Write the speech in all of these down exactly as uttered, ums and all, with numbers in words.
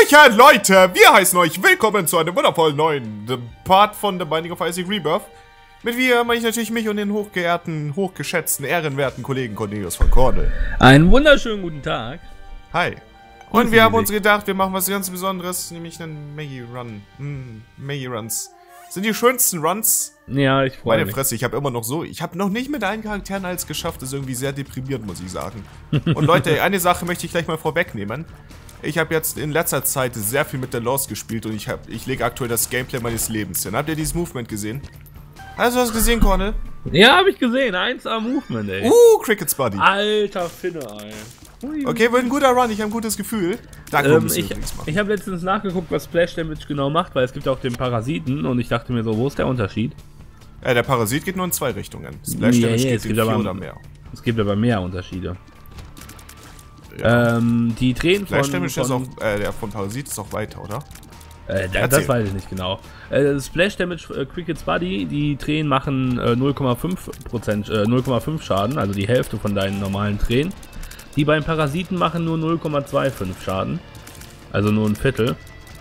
Hallöchen, Leute! Wir heißen euch willkommen zu einem wundervollen neuen Part von The Binding of Isaac Rebirth. Mit wir meine ich natürlich mich und den hochgeehrten, hochgeschätzten, ehrenwerten Kollegen Cornelius von Kordel. Einen wunderschönen guten Tag. Hi. Und wir haben uns gedacht, wir machen was ganz Besonderes, nämlich einen Maggie Run. Hm, Maggie Runs. Sind die schönsten Runs. Ja, ich freue mich. Meine Fresse, ich habe immer noch so, ich habe noch nicht mit allen Charakteren alles geschafft, das ist irgendwie sehr deprimierend, muss ich sagen. Und Leute, eine Sache möchte ich gleich mal vorwegnehmen. Ich habe jetzt in letzter Zeit sehr viel mit der Lost gespielt und ich, hab, ich lege aktuell das Gameplay meines Lebens hin. Habt ihr dieses Movement gesehen? Hast du das gesehen, Cornel? Ja, habe ich gesehen. eins A Movement, ey. Uh, Cricket's Buddy. Alter Finne, ey. Ui. Okay, wird ein guter Run, ich habe ein gutes Gefühl. Danke, ähm, ich ich habe letztens nachgeguckt, was Splash Damage genau macht, weil es gibt auch den Parasiten und ich dachte mir so, wo ist der Unterschied? Ja, der Parasit geht nur in zwei Richtungen. Splash ja, Damage ja, geht es in gibt vier aber, oder mehr. Es gibt aber mehr Unterschiede. Ja. Ähm, die Tränen von... Splash Damage von, ist auch, äh, der von Parasit ist auch weiter, oder? Äh, da, das weiß ich nicht genau. Äh, Splash Damage äh, Cricket's Buddy, die Tränen machen äh, null Komma fünf Prozent, äh, null Komma fünf Schaden, also die Hälfte von deinen normalen Tränen. Die beiden Parasiten machen nur null Komma fünfundzwanzig Schaden, also nur ein Viertel.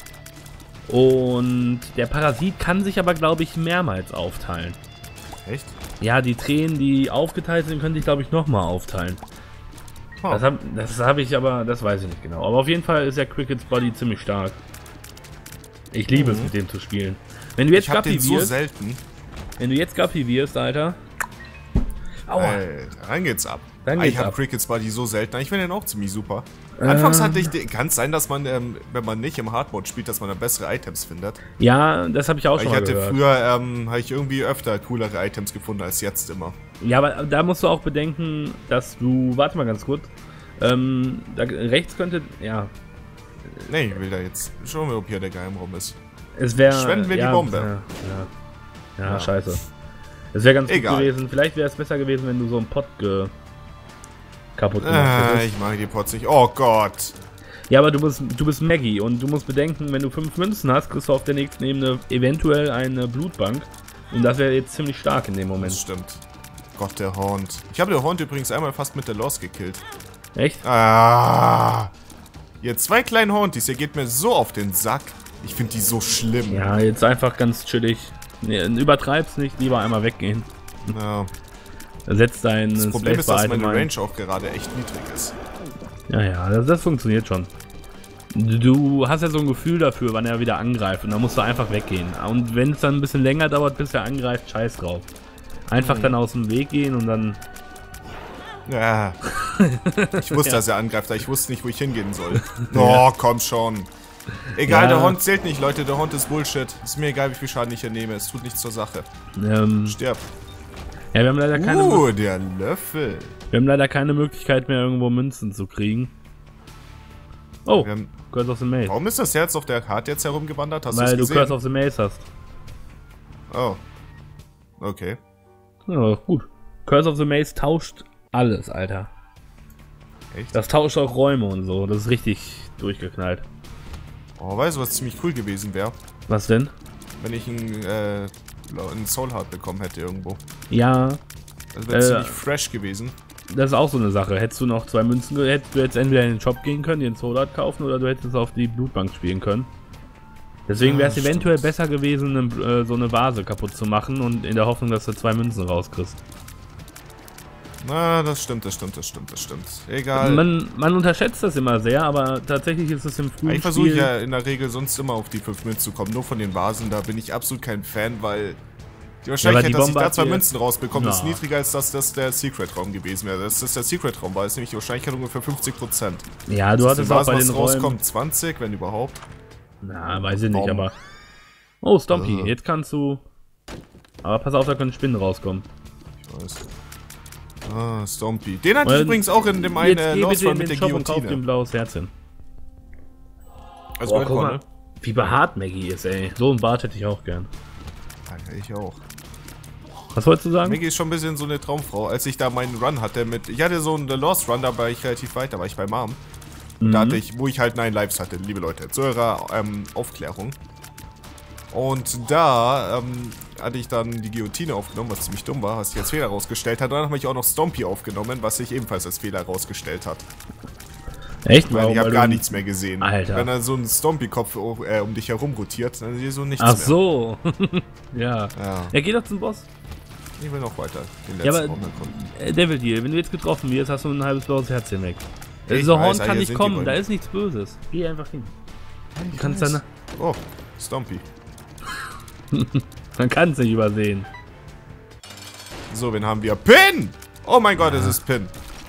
Und der Parasit kann sich aber, glaube ich, mehrmals aufteilen. Echt? Ja, die Tränen, die aufgeteilt sind, können sich, glaube ich, nochmal aufteilen. Oh. Das habe das hab ich aber, das weiß ich nicht genau. Aber auf jeden Fall ist der Cricket's Buddy ziemlich stark. Ich liebe mhm. es, mit dem zu spielen. Wenn du jetzt ich hab Guppy den so wirst, selten. Wenn du jetzt Guppy wirst, Alter. Aua. Alter, dann geht's ab. Dann geht's ich habe ab. Cricket's Buddy so selten. Ich finde den auch ziemlich super. Äh. Anfangs hatte ich den, kann es sein, dass man, ähm, wenn man nicht im Hardmode spielt, dass man dann bessere Items findet. Ja, das habe ich auch Weil schon ich mal hatte gehört. Früher, ähm, habe ich irgendwie öfter coolere Items gefunden als jetzt immer. Ja, aber da musst du auch bedenken, dass du, warte mal ganz kurz, ähm, da rechts könnte, ja. Nee, ich will da jetzt, schauen wir, ob hier der Geheimraum ist. Es wäre, Schwenden wir ja, die Bombe. Ja, ja, ja, ja. Scheiße. Es wäre ganz Egal. gut gewesen, vielleicht wäre es besser gewesen, wenn du so einen Pot ge kaputt gemacht ah, hättest. Ich mag die Pots nicht, oh Gott. Ja, aber du bist, du bist Maggie und du musst bedenken, wenn du fünf Münzen hast, kriegst du auf der nächsten Ebene eventuell eine Blutbank. Und das wäre jetzt ziemlich stark in dem Moment. Das stimmt. Gott, der Haunt. Ich habe den Haunt übrigens einmal fast mit der Lost gekillt. Echt? Ah. Ihr zwei kleinen Haunties, ihr geht mir so auf den Sack. Ich finde die so schlimm. Ja, jetzt einfach ganz chillig. Nee, übertreib's nicht, lieber einmal weggehen. Ja. Setzt dein Das Problem ist, dass meine ein. Range auch gerade echt niedrig ist. Ja, ja, das, das funktioniert schon. Du hast ja so ein Gefühl dafür, wann er wieder angreift und dann musst du einfach weggehen. Und wenn es dann ein bisschen länger dauert, bis er angreift, scheiß drauf. Einfach mhm. dann aus dem Weg gehen und dann... Ja. Ich wusste, ja. dass er angreift, aber ich wusste nicht, wo ich hingehen soll. Ja. Oh, komm schon. Egal, ja. der Hund zählt nicht, Leute. Der Hund ist Bullshit. Ist mir egal, wie viel Schaden ich hier nehme. Es tut nichts zur Sache. Ähm, Stirb. Ja, wir haben leider keine... Uh, der Löffel. Wir haben leider keine Möglichkeit mehr, irgendwo Münzen zu kriegen. Oh, haben, Curse of the Maze. Warum ist das Herz auf der Karte jetzt herumgewandert? Hast Weil du gesehen? Curse of the Maze hast. Oh. Okay. Ja, gut. Curse of the Maze tauscht alles, Alter. Echt? Das tauscht auch Räume und so. Das ist richtig durchgeknallt. Oh, weißt du, was ziemlich cool gewesen wäre? Was denn? Wenn ich einen, äh, einen Soul Heart bekommen hätte irgendwo. Ja. Das wäre äh, ziemlich fresh gewesen. Das ist auch so eine Sache. Hättest du noch zwei Münzen, hättest du jetzt entweder in den Shop gehen können, den Soul Heart kaufen, oder du hättest auf die Blutbank spielen können. Deswegen wäre es ja, eventuell stimmt. besser gewesen, eine, äh, so eine Vase kaputt zu machen und in der Hoffnung, dass du zwei Münzen rauskriegst. Na, das stimmt, das stimmt, das stimmt, das stimmt. Egal. Man, man unterschätzt das immer sehr, aber tatsächlich ist es im frühen Ich versuche Spiel... ja in der Regel sonst immer auf die fünf Münzen zu kommen. Nur von den Vasen, da bin ich absolut kein Fan, weil die Wahrscheinlichkeit, ja, die dass ich Bombe da zwei dir... Münzen rausbekomme, ja. ist niedriger, als dass das der Secret-Raum gewesen wäre. Dass das der Secret-Raum war, ist nämlich die Wahrscheinlichkeit ungefähr fünfzig Prozent. Ja, du hattest auch bei den Räumen... rauskommt, zwanzig, wenn überhaupt. Na, weiß ich nicht, Warum? aber... Oh, Stompy, Uh. jetzt kannst du... Aber pass auf, da können Spinnen rauskommen. Ich weiß. Ah, Stompy. Den hatte Weil ich übrigens auch in dem einen äh, Lost Run mit der Shop und kauf dir ein Guillotine. blaues Herz hin. Also Boah, guck mal, wie behaart Maggie ist, ey. So ein Bart hätte ich auch gern. Ja, ich auch. Was wolltest du sagen? Maggie ist schon ein bisschen so eine Traumfrau. Als ich da meinen Run hatte mit... Ich hatte so einen The Lost Run, da war ich relativ weit, da war ich bei Mom. Mhm. Da hatte ich, wo ich halt neun Lives hatte, liebe Leute. Zu eurer ähm, Aufklärung. Und da ähm, hatte ich dann die Guillotine aufgenommen, was ziemlich dumm war, was sich als Fehler herausgestellt hat. Dann habe ich auch noch Stompy aufgenommen, was sich ebenfalls als Fehler herausgestellt hat. Echt? Weil Warum? ich habe Weil gar du- nichts mehr gesehen. Alter. Wenn da so ein Stompy-Kopf äh, um dich herum rotiert, dann siehst du so nichts Ach mehr. so. Ja. Ja, Ja, geh doch zum Boss. ich will noch weiter. Den Ja, letzten aber Raum erkunden. äh, Devil Deal, wenn du jetzt getroffen wirst, hast du ein halbes blaues Herz hinweg. Ich Dieser weiß, Horn aber kann hier nicht sind die kommen, Räume. da ist nichts Böses. Geh einfach hin. Ich Du kannst weiß. dann, Oh, Stompy. man kann es nicht übersehen. So, wen haben wir? Pin! Oh mein Gott, es ist Pin.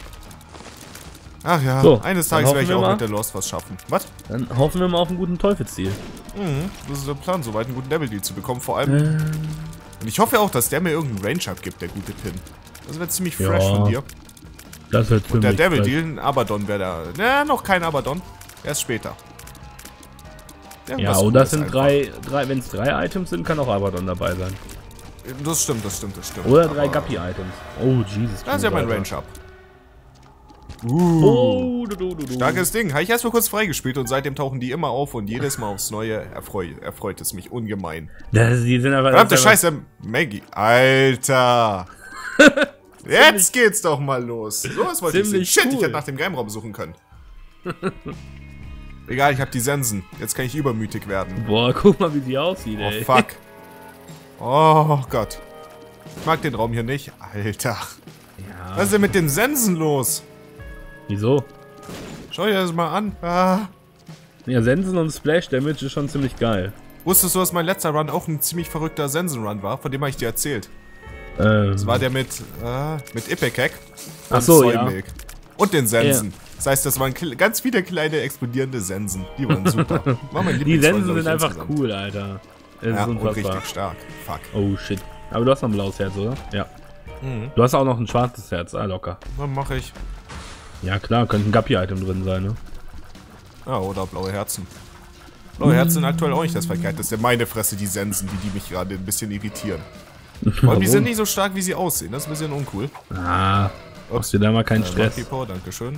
Ach ja, So, eines dann Tages hoffen werde ich wir auch mal. mit der Lost was schaffen. Was? Dann hoffen wir mal auf einen guten Teufelsdeal. Mhm, das ist der Plan, soweit einen guten Devil-Deal zu bekommen. Vor allem. Ähm, Und ich hoffe auch, dass der mir irgendeinen Range-Up gibt, der gute Pin. Das wäre ziemlich Ja, fresh von dir. das wird Und der ziemlich Devil geil. Deal, ein Abaddon wäre da. Ja, noch kein Abaddon. Erst später. Ja, Irgendwas und das Cooles sind einfach. drei, drei wenn es drei Items sind, kann auch Abaddon dabei sein. Das stimmt, das stimmt, das stimmt. Oder drei Aber Guppy-Items. Oh, Jesus. Das ist ja mein Alter. Range-Up. Uh, Oh, du, du, du, du. starkes Ding. Habe ich erst mal kurz freigespielt und seitdem tauchen die immer auf und jedes Mal aufs Neue erfreut, erfreut es mich ungemein. Das, die sind aber. Verdammte das ist aber- Scheiße, Maggie. Alter. Jetzt geht's doch mal los. So was wollte ich sehen. Ziemlich Shit, cool. ich hätte nach dem Geheimraum suchen können. Egal, ich habe die Sensen. Jetzt kann ich übermütig werden. Boah, guck mal, wie die aussieht, Oh, ey. fuck. Oh, Gott. Ich mag den Raum hier nicht. Alter. Ja. Was ist denn mit den Sensen los? Wieso? Schau dir das mal an. Ah. Ja, Sensen und Splash Damage ist schon ziemlich geil. Wusstest du, dass mein letzter Run auch ein ziemlich verrückter Sensen-Run war? Von dem habe ich dir erzählt. Ähm, Das war der mit, äh, mit Ipecac und Ach so, ja. Soymilk. Und den Sensen. Das heißt, das waren kle- ganz viele kleine explodierende Sensen. Die waren super. War mein die Lieblingsrun, Sensen glaub ich, sind einfach insgesamt. cool, Alter. Das Ja, ist und unfassbar. richtig stark. Fuck. Oh, shit. Aber du hast noch ein blaues Herz, oder? Ja. Mhm. Du hast auch noch ein schwarzes Herz, ah, locker. Dann mache ich. Ja, klar, könnte ein Guppy-Item drin sein, ne? Ja, oder blaue Herzen. Blaue Herzen sind aktuell auch nicht das Verkehrteste. Meine Fresse, die Sensen, die, die mich gerade ein bisschen irritieren. Vor allem, die sind nicht so stark, wie sie aussehen. Das ist ein bisschen uncool. Ah, machst dir da mal keinen Äh, Stress. Monkey Paw, dankeschön.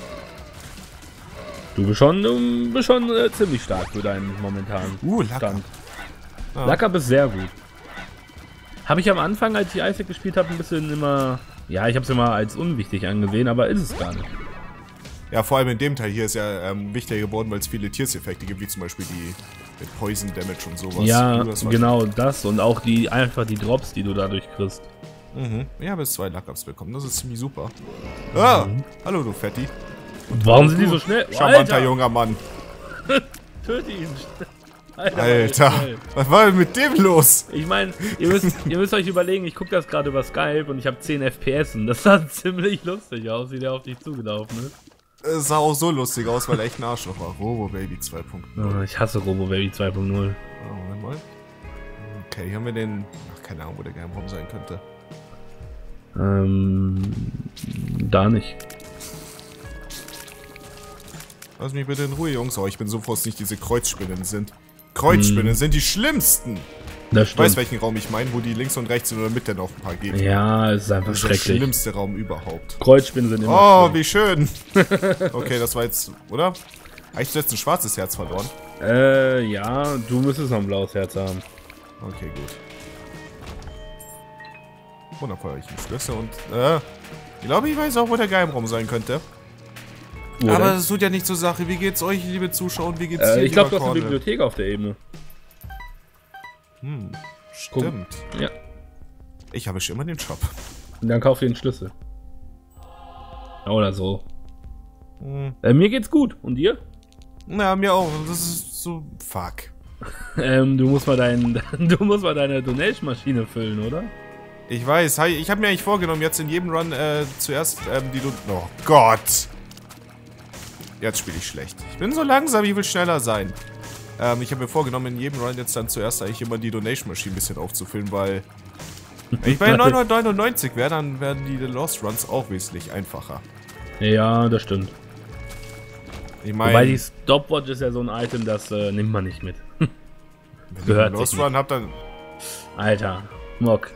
Du bist schon, um, bist schon äh, ziemlich stark für deinen momentanen Uh, Lacker. Stand. Ja. Lacker bist sehr gut. Habe ich am Anfang, als ich Isaac gespielt habe, ein bisschen immer... Ja, ich habe es immer als unwichtig angesehen, aber ist es gar nicht. Ja, vor allem in dem Teil hier ist ja ähm, wichtiger geworden, weil es viele Tierseffekte gibt, wie zum Beispiel die mit Poison Damage und sowas. Ja, Uh, das war- genau das und auch die einfach die Drops, die du dadurch kriegst. Mhm. Ja, bis zwei Luck-Ups bekommen. Das ist ziemlich super. Ah, hallo du Fetti. Warum sind die so schnell? Charmanter Alter, junger Mann. töte ihn. Alter, Alter, schnell. was war denn mit dem los? Ich meine, ihr müsst, ihr müsst euch überlegen, ich gucke das gerade über Skype und ich habe zehn F P S und das sah ziemlich lustig aus, wie der auf dich zugelaufen ist. Es sah auch so lustig aus, weil er echt ein Arschloch war. Robo Baby zwei Punkt null. Oh, ich hasse Robo Baby zwei Punkt null. Oh, Moment mal. Okay, hier haben wir den... Ach, keine Ahnung, wo der Geheimraum sein könnte. Ähm, da nicht. Lass mich bitte in Ruhe, Jungs. Oh, ich bin so froh, dass nicht diese Kreuzspinnen sind. Kreuzspinnen Hm. sind die schlimmsten. Das Ich weiß, stimmt. welchen Raum ich meine, wo die links und rechts in der Mitte noch ein paar geben. Ja, es ist einfach Das ist der schrecklich. schlimmste Raum überhaupt. Kreuzspinnen sind immer Oh, schlimm. wie schön. Okay, das war jetzt, oder? Habe ich zuletzt ein schwarzes Herz verloren? Äh, ja, du müsstest noch ein blaues Herz haben. Okay, gut. Wundervoll, ich Schlüssel und, äh, ich glaube, ich weiß auch, wo der Geheimraum sein könnte. Wo Aber denn? es tut ja nicht zur Sache. Wie geht's euch, liebe Zuschauer, und wie geht's Äh, dir, ich glaube, du lieber hast eine Cornel? Bibliothek auf der Ebene. Hm, Guck. stimmt. Ja. Ich habe schon immer den Shop. Und dann kauf dir einen Schlüssel. Oder so. Hm. Äh, mir geht's gut. Und dir? Na, mir auch. Das ist so, fuck. Ähm, du musst mal dein, du musst mal deine Donation-Maschine füllen, oder? Ich weiß, hi, ich habe mir eigentlich vorgenommen, jetzt in jedem Run äh, zuerst ähm, die... Do oh Gott! Jetzt spiele ich schlecht. Ich bin so langsam, ich will schneller sein. Ähm, ich habe mir vorgenommen, in jedem Run jetzt dann zuerst eigentlich immer die Donation-Maschine ein bisschen aufzufüllen, weil... Wenn ich bei neunhundertneunundneunzig wäre, dann werden die Lost Runs auch wesentlich einfacher. Ja, das stimmt. Ich Wobei meine, die Stopwatch ist ja so ein Item, das äh, nimmt man nicht mit. wenn ich gehört einen Lost sich Run hab, dann... Alter, Mock.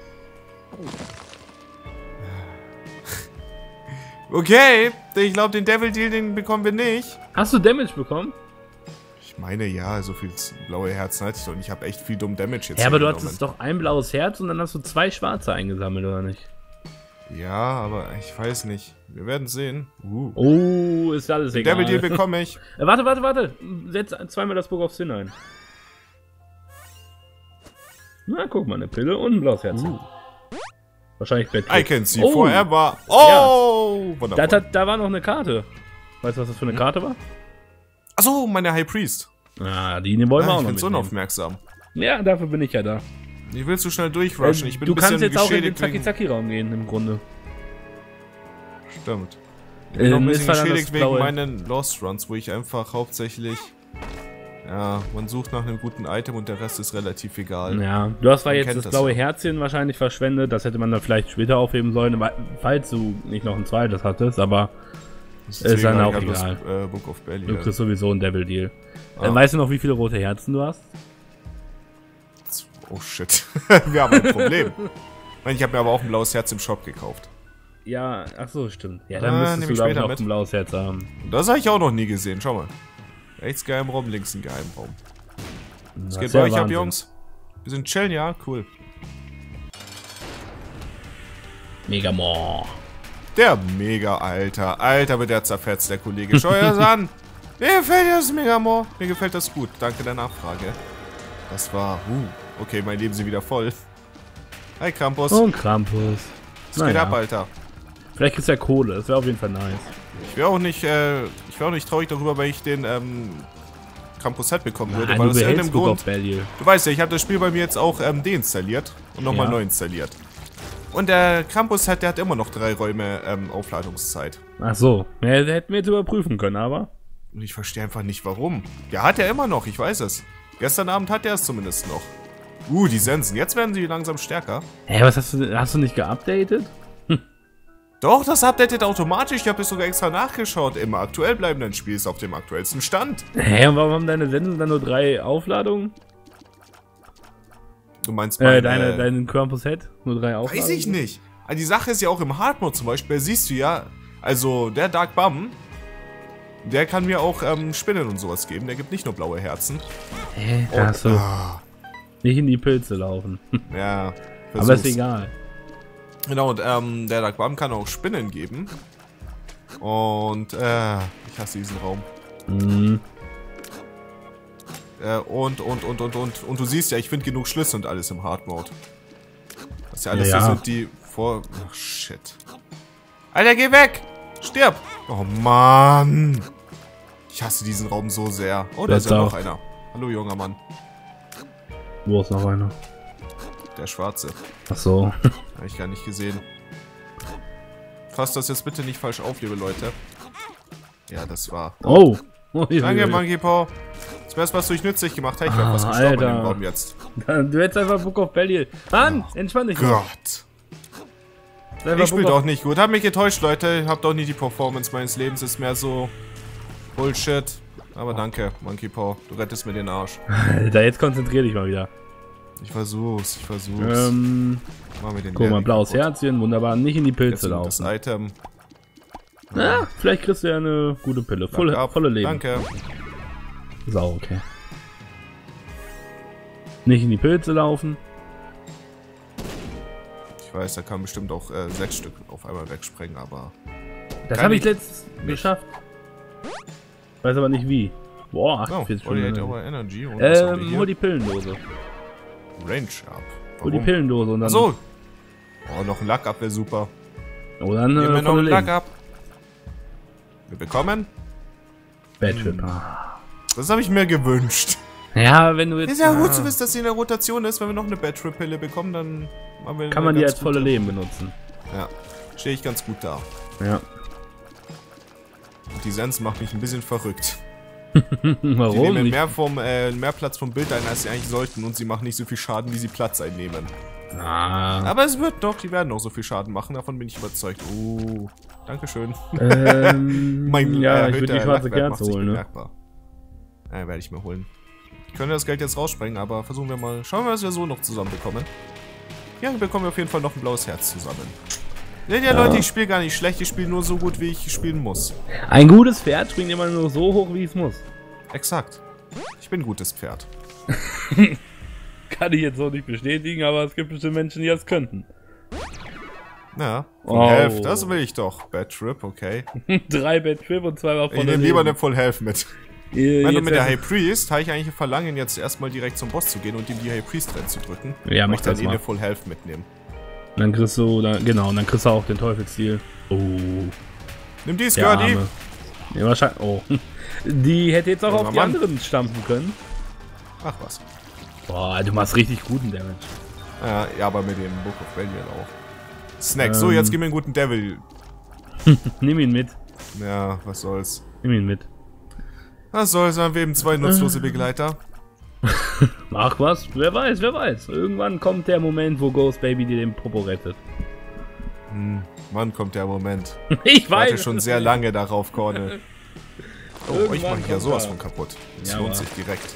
Okay, ich glaube, den Devil Deal, den bekommen wir nicht. Hast du Damage bekommen? Ich meine, ja, so viel blaue Herzen hatte ich doch. Und ich habe echt viel dumm Damage jetzt Ja, aber du hingenommen. hattest doch ein blaues Herz und dann hast du zwei schwarze eingesammelt, oder nicht? Ja, aber ich weiß nicht. Wir werden sehen. Uh. Oh, ist alles egal. Devil Deal bekomme ich. Äh, warte, warte, warte. Setz zweimal das Book of Sin ein. Na, guck mal, eine Pille und ein blaues Herz. Uh. Wahrscheinlich Bett. I can see oh. forever. Oh! Ja. Da, da, da war noch eine Karte. Weißt du, was das für eine hm. Karte war? Achso, meine High Priest. Ah, die wollen wir ah, auch noch Ich bin so unaufmerksam. Ja, dafür bin ich ja da. Ich will zu schnell durchrushen. Äh, ich bin du ein bisschen kannst jetzt auch in den wegen... Zaki-Zaki-Raum gehen, im Grunde. Stimmt. Ich bin äh, noch ein bisschen geschädigt wegen meinen Lost Runs, wo ich einfach hauptsächlich... Ja, man sucht nach einem guten Item und der Rest ist relativ egal. Ja, du hast zwar jetzt das, das blaue ja. Herzchen wahrscheinlich verschwendet, das hätte man dann vielleicht später aufheben sollen, falls du nicht noch ein zweites hattest, aber ist dann auch egal. Das, äh, Book of Belly, du kriegst ja. sowieso ein Devil Deal. Ah. Äh, weißt du noch, wie viele rote Herzen du hast? Oh shit, wir haben ein Problem. Ich habe mir aber auch ein blaues Herz im Shop gekauft. Ja, ach so, stimmt. Ja, dann ah, müsstest du glaube ich auch ein blaues Herz haben. Das habe ich auch noch nie gesehen, schau mal. Rechts Geheimraum, links ein Geheimraum. Was das geht bei euch ab, Jungs? Wir sind chillen, ja? Cool. Megamore. Der Mega, Alter. Alter, wird der zerfetzt, der Kollege. Schau dir das an. Mir gefällt das Megamore. Mir gefällt das gut. Danke der Nachfrage. Das war... Uh, okay, mein Leben sind wieder voll. Hi, Krampus. Und Krampus. Was geht ab, Alter? Vielleicht ist ja Kohle. Das wäre auf jeden Fall nice. Ich wäre auch nicht, äh, ich wäre auch nicht traurig darüber, wenn ich den, ähm, Campus-Set bekommen würde, Nein, weil du aus irgendeinem Grund, Value. du weißt ja, ich habe das Spiel bei mir jetzt auch, ähm, deinstalliert und nochmal ja. neu installiert. Und der Campus-Set, der hat immer noch drei Räume, ähm, Aufladungszeit. Ach so, ja, hätten wir jetzt überprüfen können, aber... Und ich verstehe einfach nicht, warum. Der hat ja immer noch, ich weiß es. Gestern Abend hat er es zumindest noch. Uh, die Sensen, jetzt werden sie langsam stärker. Hä, was hast du, hast du nicht geupdatet? Doch, das updatet automatisch. Ich habe es sogar extra nachgeschaut. Im aktuell bleibenden Spiel ist auf dem aktuellsten Stand. Hä, und warum haben deine Sensen dann nur drei Aufladungen? Du meinst meine... Äh, deine, deinen Campus-Set? Nur drei Aufladungen? Weiß ich nicht. Also die Sache ist ja auch im Hard Mode zum Beispiel, siehst du ja, also der Dark Bum, der kann mir auch ähm, Spinnen und sowas geben. Der gibt nicht nur blaue Herzen. Hä, da hast du ah. nicht in die Pilze laufen. Ja, versuch's. Aber ist egal. Genau, und ähm, der Dark Bum kann auch Spinnen geben. Und, äh, ich hasse diesen Raum. Mhm. Äh, und, und, und, und, und, und du siehst ja, ich finde genug Schlüssel und alles im Hard Mode. Das ist ja alles ja. so sind, die vor... Ach, shit. Alter, geh weg! Stirb! Oh, Mann! Ich hasse diesen Raum so sehr. Oh, da ist ja noch einer. Hallo, junger Mann. Wo ist noch einer? Der Schwarze. Ach so. Habe ich gar nicht gesehen. Fasst das jetzt bitte nicht falsch auf, liebe Leute. Ja, das war... Oh! Danke, Monkey Paw. Das wäre was durch nützlich gemacht. Hey, ich wäre ah, fast gestorben Alter. in dem Raum jetzt. Du hättest einfach Book of Belly. Mann, oh, entspann dich. Gott. Ich spiele doch nicht gut. Hab mich getäuscht, Leute. Hab doch nicht die Performance meines Lebens. Ist mehr so... Bullshit. Aber danke, Monkey Paw. Du rettest mir den Arsch. Alter, jetzt konzentrier dich mal wieder. Ich versuch's, ich versuch's. Ähm, Machen wir den guck mal, blaues kaputt. Herzchen, wunderbar. Nicht in die Pilze laufen. Das Item. Ja, vielleicht kriegst du ja eine gute Pille. Volle, volle Leben. Danke. Sau, okay. Nicht in die Pilze laufen. Ich weiß, da kann bestimmt auch äh, sechs Stück auf einmal wegsprengen, aber... Das habe ich letztens geschafft. Weiß aber nicht wie. Boah, achtundvierzig oh, Energy. Und ähm, hol die Pillendose. Range ab. Hol die Pillendose und dann... Achso. Oh, noch ein Lack ab wäre super. Oh, dann äh, Gib mir noch einen Lack ab. Wir bekommen... Bad Trip. Hm. Das habe ich mir gewünscht. Ja, wenn du jetzt... Ist ja gut zu wissen, dass sie in der Rotation ist. Wenn wir noch eine Bad Trip Pille bekommen, dann... Haben wir kann man die als volle Leben benutzen. Ja. Stehe ich ganz gut da. Ja. Und die Sense macht mich ein bisschen verrückt. Warum? Die nehmen mehr, vom, äh, mehr Platz vom Bild ein, als sie eigentlich sollten. Und sie machen nicht so viel Schaden, wie sie Platz einnehmen. Ah. Aber es wird doch, die werden auch so viel Schaden machen. Davon bin ich überzeugt. Oh, dankeschön. Ähm, mein, ja, äh, ich würde die schwarze Kerze holen, ne? Ja, werde ich mir holen. Ich könnte das Geld jetzt raussprengen, aber versuchen wir mal. Schauen wir, was wir so noch zusammen bekommen. Ja, wir bekommen auf jeden Fall noch ein blaues Herz zusammen. Seht ihr, ja, Leute, ich spiele gar nicht schlecht. Ich spiele nur so gut, wie ich spielen muss. Ein gutes Pferd springt immer nur so hoch, wie es muss. Exakt. Ich bin ein gutes Pferd. Kann ich jetzt so nicht bestätigen, aber es gibt bestimmt Menschen, die das könnten. Ja, Full Oh. Health, das will ich doch. Bad Trip, okay. Drei Bad Trip und zwei war Ich nehme lieber eine Full Health mit. Äh, Wenn du jetzt mit der wär- High Priest, habe ich eigentlich Verlangen, jetzt erstmal direkt zum Boss zu gehen und ihm die High Priest reinzudrücken. Ja, Weil mach ich dann das eh mal. eine Full Health mitnehmen. Dann kriegst du, dann, genau, und dann kriegst du auch den Teufelsziel. Oh, Nimm die, der Skirty. Arme. Ja, wahrscheinlich, oh. Die hätte jetzt auch Junger auf die Mann. anderen stampfen können. Ach was. Boah, du machst richtig guten Damage. Ja, ja, aber mit dem Book of Valiant auch. Snack, so, Ähm. jetzt gib mir einen guten Devil. Nimm ihn mit. Ja, was soll's. Nimm ihn mit. Was soll's, haben wir eben zwei nutzlose Begleiter. Mach was, wer weiß, wer weiß. Irgendwann kommt der Moment, wo Ghost Baby dir den Popo rettet. Hm, wann kommt der Moment? Ich Ich warte weiß. schon sehr lange darauf, Cornel. Oh, ich Irgendwann mache ja kommt sowas er. von kaputt. Das Ja, lohnt aber- sich direkt.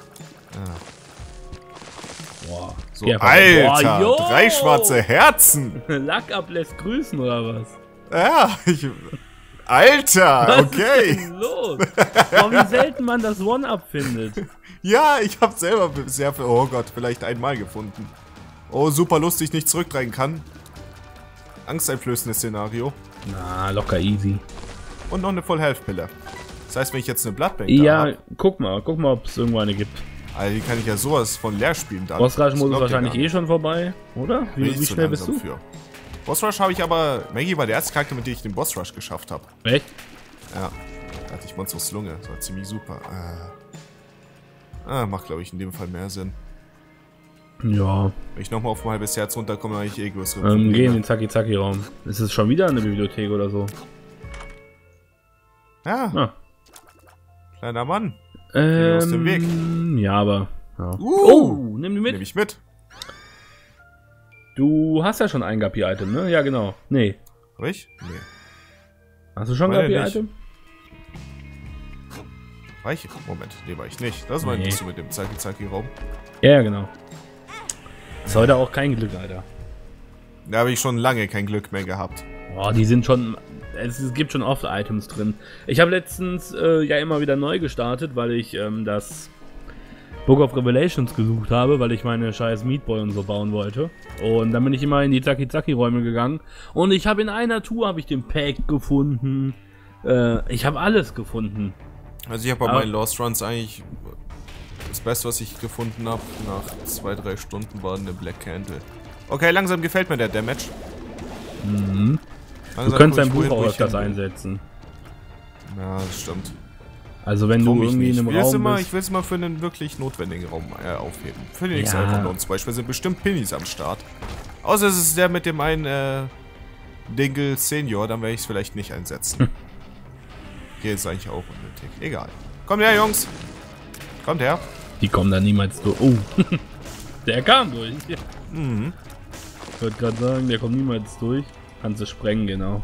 Boah. So, Geh einfach- Alter, Boah, jo! drei schwarze Herzen. Lack ab lässt grüßen oder was? Ja, ich... Alter, Was ist okay. denn los? Boah, wie selten man das One-Up findet. Ja, ich habe selber bisher für... Oh Gott, vielleicht einmal gefunden. Oh, super lustig, nicht zurückdrehen kann. Angsteinflößendes Szenario. Na, locker easy. Und noch eine Full-Health-Pille. Das heißt, wenn ich jetzt eine Bloodbank Ja, da hab, guck mal, guck mal, ob es irgendwo eine gibt. also die kann ich ja sowas von leer spielen dann. Boss-Rush-Modus Das glaubt ihr wahrscheinlich gar eh schon vorbei, oder? Bin Wie, ich wie zu schnell bist langsam du? Für. Boss Rush habe ich aber... Maggie war der erste Charakter, mit dem ich den Boss Rush geschafft habe. Echt? Ja. Da hatte ich Monsters Lunge. Das war ziemlich super. Ah, ah macht, glaube ich, in dem Fall mehr Sinn. Ja. Wenn ich nochmal auf ein halbes Herz runterkomme, dann habe ich eh größere Ähm, geh in Probleme. den Zaki-Zaki-Raum. Ist es schon wieder eine Bibliothek oder so? Ja, Ah. kleiner Mann. Ähm, aus dem Weg. Ja, aber... Ja. Uh, Oh, nimm die mit. Nehme ich mit. Du hast ja schon ein Gapi-Item, ne? Ja, genau. Nee. Hab ich? Nee. Hast du schon ein Meine Gapi-Item? War ich? Moment, nee, war ich nicht. Das war Nee. nicht so mit dem Zaki-Zaki-Raum. Ja, ja, genau. Ist heute auch kein Glück, Alter. Da habe ich schon lange kein Glück mehr gehabt. Boah, die sind schon... Es, es gibt schon oft Items drin. Ich habe letztens äh, ja immer wieder neu gestartet, weil ich ähm, das Book of Revelations gesucht habe, weil ich meine scheiß Meatboy und so bauen wollte. Und dann bin ich immer in die Zaki-Zaki-Räume gegangen. Und ich habe in einer Tour habe ich den Pack gefunden. Äh, ich habe alles gefunden. Also ich habe bei Aber- meinen Lost Runs eigentlich... Das Beste, was ich gefunden habe, nach zwei, drei Stunden, war eine Black Candle. Okay, langsam gefällt mir der Damage. Mhm. Langsam Du könntest guck dein ich, Buch wohin, auch wo ich öfters hin will. einsetzen. Ja, das stimmt. Also wenn Trau du mich irgendwie nicht. in Ich einem will es Raum immer, bist. ich will es mal für einen wirklich notwendigen Raum äh, aufheben. Für den nächsten Ja. Alpha zum Beispiel sind bestimmt Pinnies am Start. Außer es ist der mit dem einen äh, Dingle Senior, dann werde ich es vielleicht nicht einsetzen. Hier ist eigentlich auch unnötig. Egal. Kommt her, Jungs. Kommt her. Die kommen da niemals durch. Oh, der kam durch. Mhm. Ich wollte gerade sagen, der kommt niemals durch. Kannst du sprengen, genau.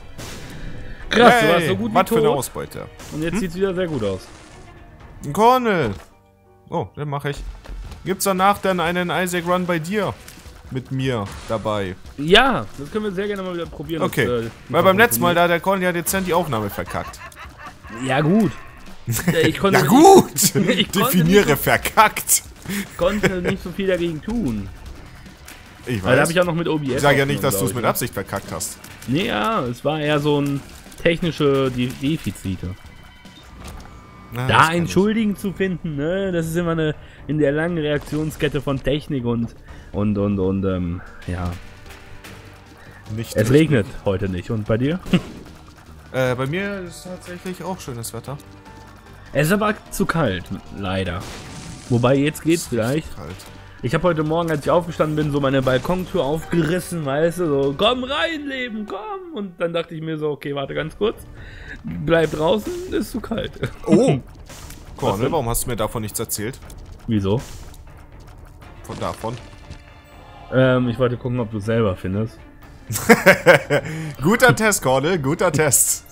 Krass, du warst so gut wie was für eine tot. Ausbeute. Und jetzt sieht's wieder sehr gut aus. Ein Cornel. Oh, den mache ich. Gibt's danach dann einen Isaac Run bei dir? Mit mir dabei. Ja, das können wir sehr gerne mal wieder probieren. Okay. ob, äh, Weil beim letzten Mal, da hat der Cornel ja dezent die Aufnahme verkackt. Ja, gut. Äh, Ich konnte, Ja gut! Ich konnte Definiere nicht- verkackt. Ich konnte nicht so viel dagegen tun. Ich Weil da weiß. habe ich auch noch mit O B S. Ich sage ja nicht, dass du aufgenommen, es mit glaub Absicht verkackt hast. ich. Nee, ja, es war eher so ein technische De Defizite. Na, das Da kann einen ich. Schuldigen zu finden, ne, das ist immer eine in der langen Reaktionskette von Technik und und und und ähm, ja. Nicht Es regnet heute nicht. Und bei dir? Äh, bei mir ist tatsächlich auch schönes Wetter. Es ist aber zu kalt, leider. Wobei jetzt geht's vielleicht. Kalt. Ich habe heute Morgen, als ich aufgestanden bin, so meine Balkontür aufgerissen, weißt du, so, komm rein, Leben, komm. Und dann dachte ich mir so, okay, warte ganz kurz. Bleib draußen, ist zu kalt. Oh! Cornel, denn? warum hast du mir davon nichts erzählt? Wieso? Von davon. Ähm, ich wollte gucken, ob du es selber findest. Guter Test, Cornel, guter Test.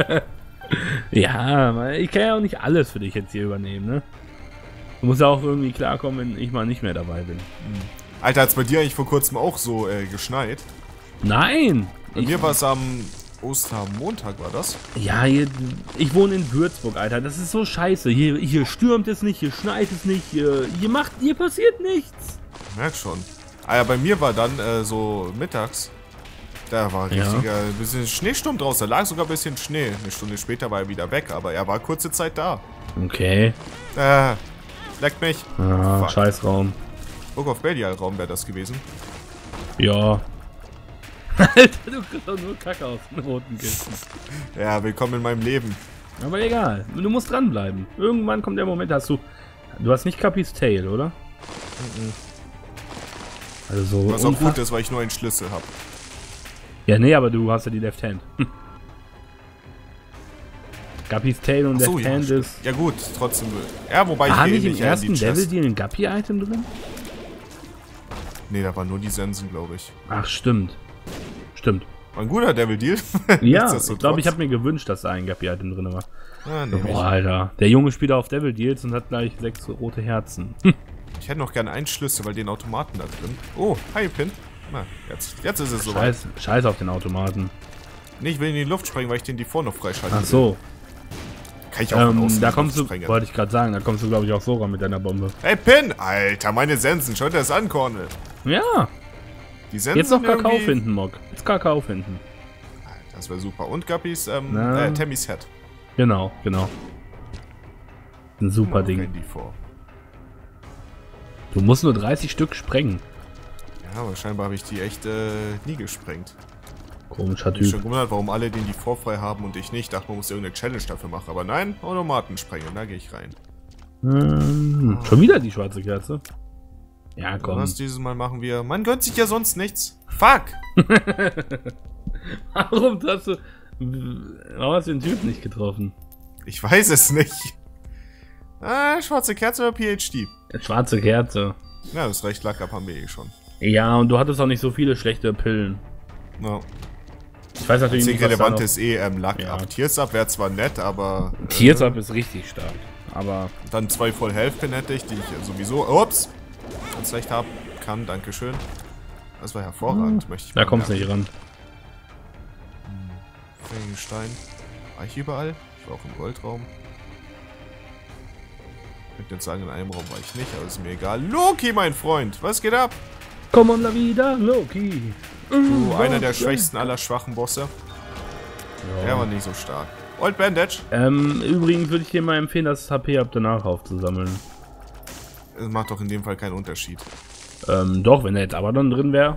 Ja, ich kann ja auch nicht alles für dich jetzt hier übernehmen, ne? Du musst ja auch irgendwie klarkommen, wenn ich mal nicht mehr dabei bin. Alter, hat's bei dir eigentlich vor kurzem auch so äh, geschneit? Nein! Bei Ich, mir war es am Ostermontag, war das? ja, hier, ich wohne in Würzburg, Alter. Das ist so scheiße. Hier, hier stürmt es nicht, hier schneit es nicht, hier, hier macht, hier passiert nichts. Ich merk schon. Ah ja, bei mir war dann äh, so mittags, Da war Ja. richtiger, ein bisschen Schneesturm draußen. Da lag sogar ein bisschen Schnee. Eine Stunde später war er wieder weg, aber er war kurze Zeit da. Okay. Äh, leckt mich. Ah, Fuck. Scheißraum. Book of Belial Raum wäre das gewesen. Ja. Alter, du kriegst doch nur Kacke aus den roten Kisten. Ja, willkommen in meinem Leben. Aber egal, du musst dranbleiben. Irgendwann kommt der Moment, hast du... Du hast nicht Capis Tail, oder? Mhm. Also so... Was auch gut ist, weil ich nur einen Schlüssel habe. Ja, nee, aber du hast ja die Left Hand. Guppys Tail und So, Left ja, Hand stimmt. ist... Ja gut, trotzdem. Ja, wobei War ich nicht im ähnlich ersten die Devil Chest. Deal ein Guppy-Item drin? Nee, da waren nur die Sensen, glaube ich. Ach, stimmt. Stimmt. War ein guter Devil Deal. Ja, ich glaube, ich habe mir gewünscht, dass da ein Guppy-Item drin war. Ah, nee, Boah, Alter. Der Junge spielt auf Devil Deals und hat gleich sechs rote Herzen. ich hätte noch gerne einen Schlüssel, weil den Automaten da drin. Oh, hi Pin. Na, jetzt, jetzt ist es soweit. Scheiß, Scheiß auf den Automaten. Nee, ich will in die Luft sprengen, weil ich den D vier noch freischalten Ach so. will. Kann ich auch von Ähm, außen da in die kommst du, Luft sprengen. wollte ich gerade sagen, da kommst du, glaube ich, auch so ran mit deiner Bombe. Hey Pin! Alter, meine Sensen. Schaut dir das an, Cornel. Ja. Die Sensen Jetzt noch Kakao irgendwie- finden, Mock. Jetzt Kakao finden. Das wäre super. Und Guppys, ähm, Na. äh, Tammys Head. Genau, genau. Ein super Noch Ding. kein D vier. Du musst nur dreißig Stück sprengen. Ja, aber scheinbar habe ich die echt äh, nie gesprengt. Komischer Ich bin schon Typ. gewundert, warum alle den die vorfrei haben und ich nicht. Dachte, man muss irgendeine Challenge dafür machen. Aber nein, Automaten sprengen, da gehe ich rein. Hm, schon wieder die schwarze Kerze. Ja, komm. Was dieses Mal machen wir? Man gönnt sich ja sonst nichts. Fuck! Warum hast du... Warum hast du den Typ nicht getroffen? Ich weiß es nicht. Ah, schwarze Kerze oder P H D? Schwarze Kerze. Ja, das recht Lack ab haben wir eh schon. Ja, und du hattest auch nicht so viele schlechte Pillen. Ja. Ich weiß natürlich Deswegen nicht, was da relevant noch... ist eh ähm, Lack Ja. ab. Tears Up wäre zwar nett, aber... Äh, Tears Up ist richtig stark. Aber... Dann zwei Voll Health Pin hätte ich, die ich sowieso... Ups! Ganz leicht haben kann, dankeschön. Das war hervorragend, möchte ich Da mal kommt's merken. nicht ran. Stein. War ich überall? Ich war auch im Goldraum. Ich könnte jetzt sagen, in einem Raum war ich nicht, aber ist mir egal. Loki, mein Freund, was geht ab? Komm on la vida, Loki. Du, einer der schwächsten aller schwachen Bosse. Der war nicht so stark. Old Bandage. Ähm, übrigens würde ich dir mal empfehlen, das H P ab danach aufzusammeln. Das macht doch in dem Fall keinen Unterschied. Ähm, doch, wenn er jetzt aber dann drin wäre.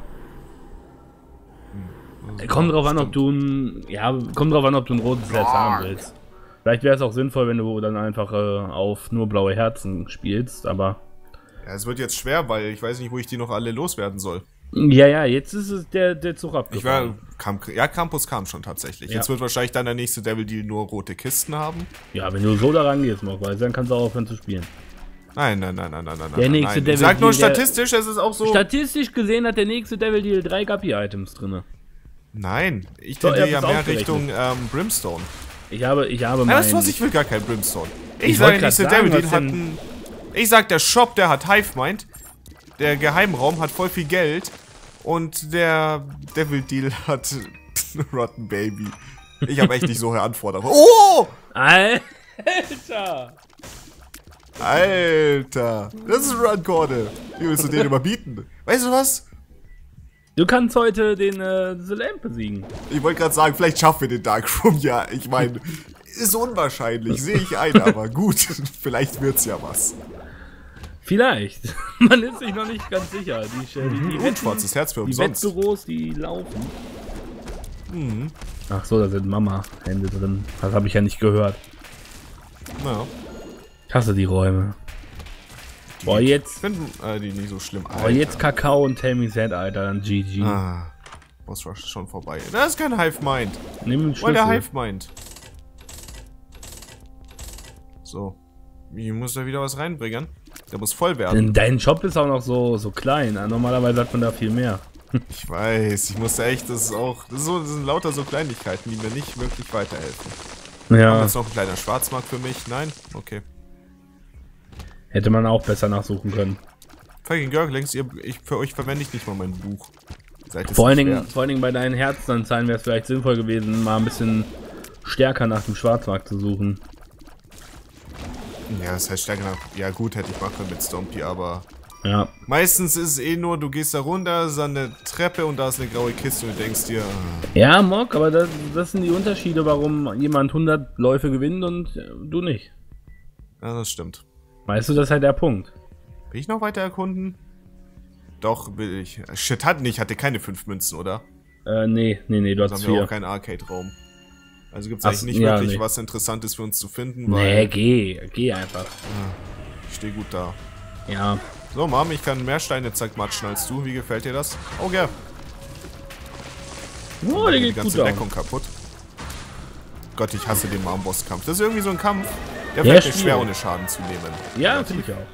Also, Kommt drauf an, ob stimmt. du ein, ja, kommt drauf an, ob du ein rotes Herz haben willst. Vielleicht wäre es auch sinnvoll, wenn du dann einfach äh, auf nur blaue Herzen spielst, aber... Ja, es wird jetzt schwer, weil ich weiß nicht, wo ich die noch alle loswerden soll. Ja, ja, jetzt ist es der, der Zug Ich abgefahren. war, kam, ja, Campus kam schon tatsächlich. Ja. Jetzt wird wahrscheinlich dann der nächste Devil Deal nur rote Kisten haben. Ja, wenn du so da rangehst, noch, weil dann kannst du auch aufhören zu spielen. Nein, nein, nein, nein, nein, nein. Der nein, nächste nein. Devil Ich sag nur Deal, der- statistisch, es ist auch so. Statistisch gesehen hat der nächste Devil Deal drei Guppy-Items drin. Nein, ich Doch, tendiere ihr ja habt es mehr ausgerechnet. Richtung ähm, Brimstone. Ich habe, ich habe Ja, mein... weißt du was, ich will gar kein Brimstone. Ich, Ich sage, wollte der nächste grad sagen, Devil Deal was hat denn- einen... Ich sag, der Shop, der hat Hive Mind. Der Geheimraum hat voll viel Geld. Und der Devil Deal hat Rotten Baby. Ich habe echt nicht so hohe Anforderungen. Oh! Alter! Alter! Das ist Run Corner. Wie willst du den überbieten? Weißt du was? Du kannst heute den äh, The Lamp besiegen. Ich wollte gerade sagen, vielleicht schaffen wir den Darkroom. Ja, ich meine, ist unwahrscheinlich, sehe ich ein, aber gut. Vielleicht wird's ja was. Vielleicht. Man ist sich noch nicht ganz sicher. Die, die, die, Und Wetten- schwarzes Herz für die umsonst. Wettbüros, die laufen. Mhm. Ach so, da sind Mama-Hände drin. Das habe ich ja nicht gehört. Ja. Ich hasse die Räume. Boah, jetzt... Ich finde äh, die nicht so schlimm. Boah, jetzt Kakao und Tammy's Head, Alter. Dann G G. Ah, Boss Rush ist schon vorbei. Das ist kein Hive Mind. Nimm den Voll der Schlüssel. Hive Mind. So. Ich muss da wieder was reinbringen. Der muss voll werden. Denn dein Shop ist auch noch so, so klein. Normalerweise hat man da viel mehr. Ich weiß, ich muss da echt, das ist auch, das, ist so, das sind lauter so Kleinigkeiten, die mir nicht wirklich weiterhelfen. Ja, Jetzt noch ein kleiner Schwarzmarkt für mich? Nein? Okay. hätte man auch besser nachsuchen können. Fucking Gurglings, ihr, ich, für euch verwende ich nicht mal mein Buch. Seid es Vor allen, nicht Dingen, wert. vor allen Dingen bei deinen Herzenanzahlen wäre es vielleicht sinnvoll gewesen, mal ein bisschen stärker nach dem Schwarzmarkt zu suchen. Ja, das heißt stärker nach. Ja, gut, hätte ich machen können mit Stompy, aber Ja. Meistens ist es eh nur, du gehst da runter, ist an eine Treppe und da ist eine graue Kiste und du denkst dir... Ah. Ja, Mock, aber das, das sind die Unterschiede, warum jemand hundert Läufe gewinnt und du nicht. Ja, das stimmt. Weißt du, das ist halt der Punkt. Will ich noch weiter erkunden? Doch, will ich. Shit, hat nicht, hatte keine fünf Münzen, oder? Äh, nee, nee, nee, du hast Also haben wir vier. auch keinen Arcade-Raum. Also gibt es Ach, eigentlich nicht ja, wirklich nee. was Interessantes für uns zu finden, Nee, weil... geh, geh einfach. Ich stehe gut da. Ja. So, Mom, ich kann mehr Steine zermatschen als du. Wie gefällt dir das? Oh, ja. Oh, der Die geht ganze gut Deckung aus. kaputt. Gott, ich hasse den Mom-Boss-Kampf. Das ist irgendwie so ein Kampf, der Ja, fällt mir schwer, schwierig. ohne Schaden zu nehmen. Ja, finde ich auch.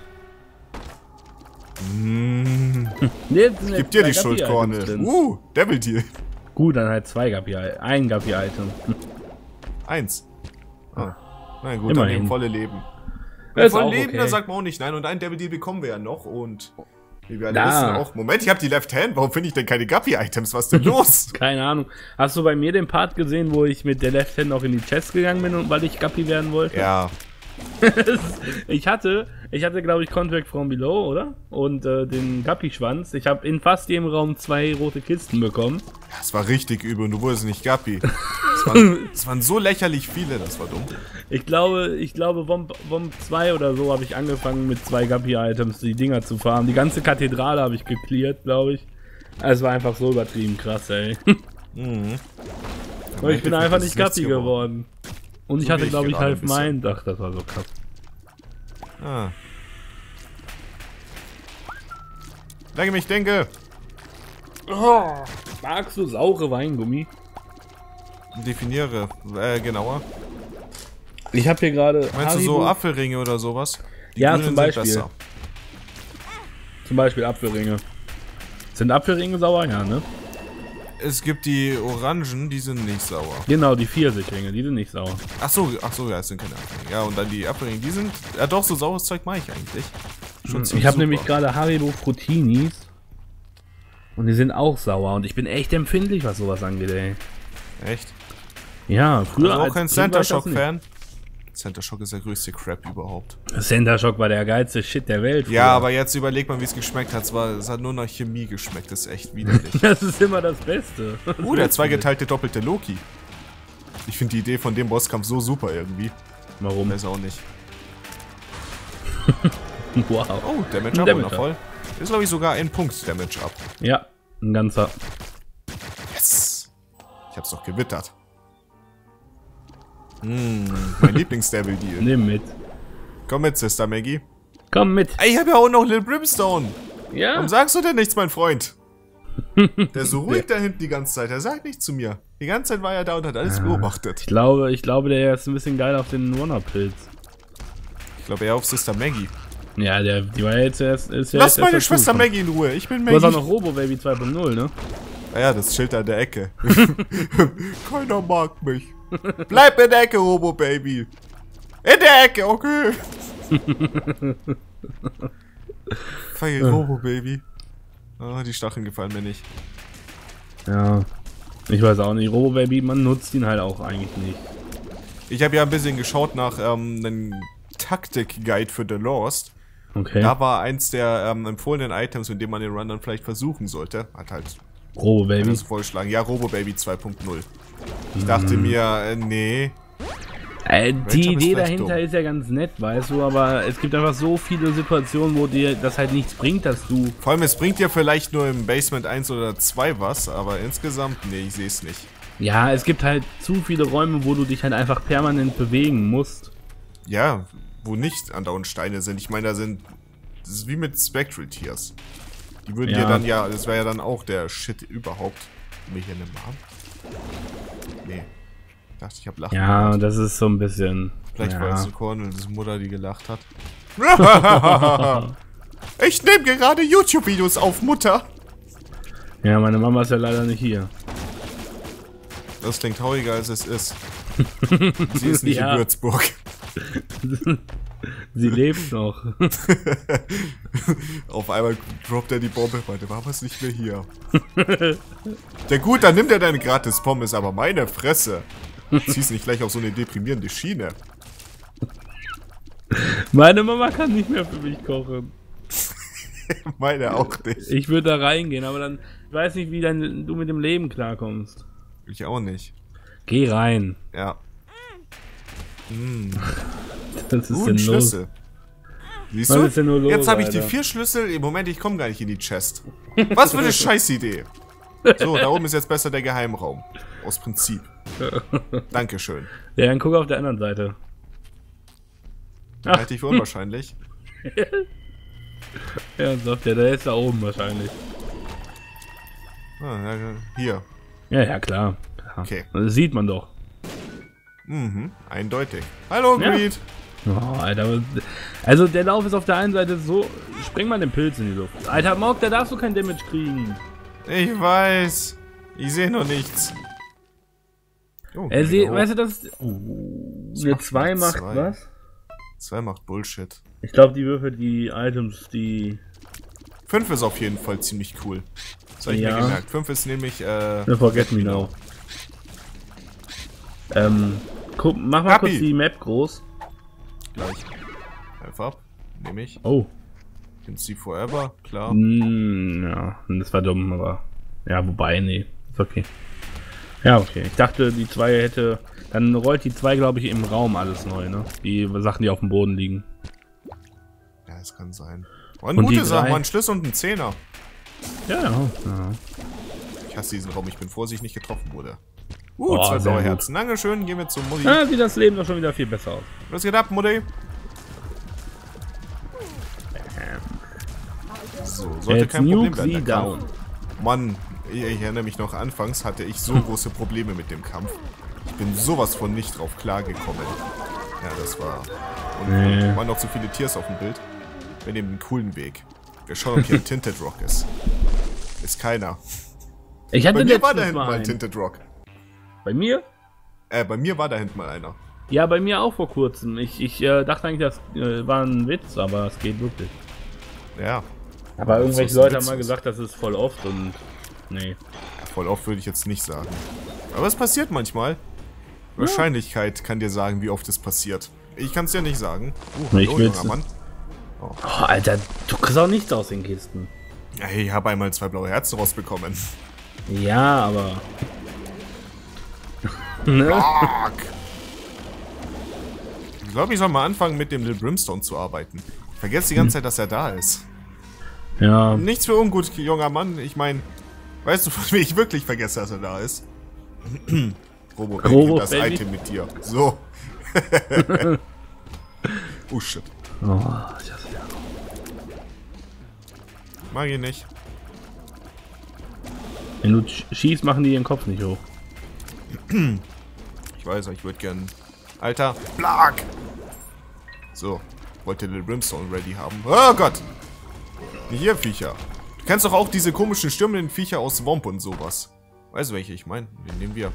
Mm, Nee, jetzt sind gib jetzt dir die zwei Schuldkorne. Guppy-Items drin. Uh, Devil Deal. Gut, dann halt zwei Guppy, ein Guppy-Item. Eins. Ah. Na gut, Immerhin. dann eben volle Leben. Ist Voll auch Leben, okay. da sagt man auch nicht nein. Und einen Devil Deal bekommen wir ja noch. Und wie wir alle Da. wissen auch. Moment, ich habe die Left Hand. Warum finde ich denn keine Guppy-Items? Was ist denn los? Keine Ahnung. Hast du bei mir den Part gesehen, wo ich mit der Left Hand noch in die Chest gegangen bin, und weil ich Guppy werden wollte? Ja. Ich hatte, ich hatte glaube ich Contract from Below, oder? Und äh, den Guppy-Schwanz. Ich habe in fast jedem Raum zwei rote Kisten bekommen. Das war richtig übel und du wurdest nicht Guppy. Das waren, das waren so lächerlich viele, das war dumm. Ich glaube, ich glaube, Womp, Womp zwei oder so habe ich angefangen mit zwei Guppy-Items die Dinger zu farmen. Die ganze Kathedrale habe ich gecleart, glaube ich. Es war einfach so übertrieben krass, ey. Mhm. Aber ich bin einfach nicht Guppy Guppy geworden. Und So ich hatte, wie ich glaube ich, gerade halb ein bisschen. mein. Ach, das war so krass. Ah. Lange mich denke. Oh, magst du saure Weingummi? Definiere äh, genauer. Ich habe hier gerade. Meinst du so Apfelringe oder sowas? Die Ja, grünen zum sind Beispiel. besser. Zum Beispiel Apfelringe. Sind Apfelringe sauer? Ja, ne? Es gibt die Orangen, die sind nicht sauer. Genau, die Pfirsichringe, die sind nicht sauer. Ach so, ach so, ja, es sind keine Apfelringe. Ja, und dann die Apfelringe, die sind... Ja doch, so saures Zeug mache ich eigentlich. Schon Ich ziemlich habe super. nämlich gerade Haribo Frutinis. Und die sind auch sauer. Und ich bin echt empfindlich, was sowas angeht, ey. Echt? Ja, früher Also auch als kein Kind war Center ich das Shock Fan? Center Shock ist der größte Crap überhaupt. nicht. Center Shock war der geilste Shit der Welt. Ja, früher. aber jetzt überleg mal, wie es geschmeckt hat. Es, war, es hat nur nach Chemie geschmeckt. Das ist echt widerlich. Das ist immer das Beste. Uh, der zweigeteilte doppelte Loki. Ich finde die Idee von dem Bosskampf so super irgendwie. Warum? Weiß auch nicht. Wow. Oh, Damage Ein Up, Damage wundervoll. Ist, glaube ich, sogar ein Punkt Damage Up. Ja, ein ganzer. Yes! Ich hab's doch gewittert. Hm, mein Lieblings-Devil Deal. Nimm mit. Komm mit, Sister Maggie. Komm mit. Ey, ich hab ja auch noch Lil Brimstone. Ja. Warum sagst du denn nichts, mein Freund? Der ist so ruhig da hinten die ganze Zeit. Er sagt nichts zu mir. Die ganze Zeit war er da und hat alles beobachtet. Ich glaube, ich glaube, der ist ein bisschen geil auf den Wonder-Pilz. Ich glaube eher auf Sister Maggie. Ja, der, die war ja jetzt erst. Ist ja Lass jetzt erst meine Schwester dazugekommen. Maggie in Ruhe. Ich bin Du hast auch Maggie. noch Robo-Baby zwei Punkt null, ne? Ah ja, das Schild an der Ecke. Keiner mag mich. Bleib in der Ecke, Robo Baby. In der Ecke, okay. Feil Robo Baby. Ah, die Stacheln gefallen mir nicht. Ja. Ich weiß auch nicht. Robo-Baby, man nutzt ihn halt auch eigentlich nicht. Ich habe ja ein bisschen geschaut nach ähm, einem Taktik-Guide für The Lost. Okay. Da war eins der ähm, empfohlenen Items, mit dem man den Run dann vielleicht versuchen sollte. Hat halt Robo-Baby. das vorgeschlagen. Ja, Robo Baby zwei Punkt null. Ich dachte mir, äh, nee. Äh, Rage die Up ist Idee vielleicht dahinter dumm. ist ja ganz nett, weißt du, aber es gibt einfach so viele Situationen, wo dir das halt nichts bringt, dass du... Vor allem, es bringt dir vielleicht nur im Basement eins oder zwei was, aber insgesamt, nee, ich sehe es nicht. Ja, es gibt halt zu viele Räume, wo du dich halt einfach permanent bewegen musst. Ja, wo nicht andauernd Steine sind. Ich meine, da sind... Das ist wie mit Spectral Tears. Die würden Ja. dir dann ja... Das wäre ja dann auch der Shit überhaupt. Haben wir hier eine Mom? Nee. Ich dachte, ich habe Lachen Ja, gehört. das ist so ein bisschen... Vielleicht ja. war es so Cornels Mutter, die gelacht hat. Ich nehme gerade YouTube-Videos auf, Mutter. Ja, meine Mama ist ja leider nicht hier. Das klingt trauriger, als es ist. Sie ist nicht Ja. in Würzburg. Sie lebt noch. Auf einmal droppt er die Bombe. Meine Mama ist nicht mehr hier. Der gut, dann nimmt er deine gratis Pommes, aber meine Fresse. Zieh's nicht gleich auf so eine deprimierende Schiene. Meine Mama kann nicht mehr für mich kochen. Meine auch nicht. Ich würde da reingehen, aber dann, ich weiß nicht, wie dann du mit dem Leben klarkommst. Ich auch nicht. Geh rein. Ja. Hm. Das ist Uh, denn ein los? Schlüssel. Siehst Was du? ist denn nur los, Jetzt habe ich Alter? die vier Schlüssel. Im Moment, ich komme gar nicht in die Chest. Was für eine Scheißidee. So, da oben ist jetzt besser der Geheimraum. Aus Prinzip. Dankeschön. Ja, dann guck auf der anderen Seite. Halte ich für unwahrscheinlich. Ja, sagt der, der ist da oben wahrscheinlich. Ah, ja, hier. Ja, ja, klar. klar. Okay. Das sieht man doch. Mhm, eindeutig. Hallo, Ja. Greed. Oh, Alter. Also der Lauf ist auf der einen Seite so. Spring mal den Pilz in die Luft. Alter, Morg, da darfst du kein Damage kriegen. Ich weiß. Ich sehe noch nichts. Oh, Er seh, genau. weißt du, das. Uh, eine zwei macht zwei. was? zwei macht Bullshit. Ich glaube, die würfelt die Items, die. fünf ist auf jeden Fall ziemlich cool. Das habe ich Ja. mir gemerkt. fünf ist nämlich, äh... Ne, Forget Me Now. Ähm, guck, mach mal Happy. kurz die Map groß. Gleich. Einfach. Nehme ich. Oh. Can see forever, klar. Mm, ja, das war dumm, aber. Ja, wobei, nee. Ist okay. Ja, okay. Ich dachte, die zwei hätte. Dann rollt die zwei, glaube ich, im Raum alles neu, ne? Die Sachen, die auf dem Boden liegen. Ja, das kann sein. Oh, eine Und die gute Sache, drei- mal ein Schlüssel und ein Zehner. Ja, ja. ja. Ich hasse diesen Raum, ich bin froh, dass ich nicht getroffen wurde. Uh, Oh, zwei sehr blaue gut. Herzen. Dankeschön, gehen wir zum Mutti. Ja, sieht das Leben doch schon wieder viel besser aus. Was geht ab, Mutti? So, sollte Jetzt kein Problem nuke werden. sie der down. Kampf. Mann, ich, ich erinnere mich noch, anfangs hatte ich so große Probleme mit dem Kampf. Ich bin sowas von nicht drauf klargekommen. Ja, das war... Und Nee. waren noch so viele Tiers auf dem Bild. Wir nehmen einen coolen Weg. Wir schauen, ob hier ein Tinted Rock ist. Ist keiner. Ich hatte Bei mir war da letztens hinten mal mal ein einen. Tinted Rock. Bei mir? Äh, bei mir war da hinten mal einer. Ja, bei mir auch vor kurzem. Ich, ich äh, dachte eigentlich, das äh, war ein Witz, aber es geht wirklich. Ja. Aber Das irgendwelche ist ein Leute Witz haben mal ist. gesagt, das ist voll oft und. Nee. Ja, voll oft würde ich jetzt nicht sagen. Aber es passiert manchmal. Wahrscheinlichkeit kann dir sagen, wie oft es passiert. Ich kann es dir nicht sagen. Uh, Ich hallo, will's- junger Mann. Oh, Alter, du kriegst auch nichts aus den Kisten. Ja, ich habe einmal zwei blaue Herzen rausbekommen. Ja, aber. ne? Fuck! Ich glaube, ich soll mal anfangen, mit dem Little Brimstone zu arbeiten. Ich vergesse die ganze Zeit, dass er da ist. Ja. Nichts für ungut, junger Mann. Ich meine, weißt du, von wem ich wirklich vergesse, dass er da ist? Robo, Robo das Baby. Item mit dir. So. Oh shit. Oh, ich hasse ja. Mag ich nicht. Wenn du sch- schießt, machen die ihren Kopf nicht hoch. Ich weiß, ich würde gern... Alter, Blag! So, wollte Little Brimstone ready haben. Oh Gott! Hier, Viecher. Du kennst doch auch diese komischen stürmenden Viecher aus Womp und sowas. Weißt du, welche ich meine? Den nehmen wir.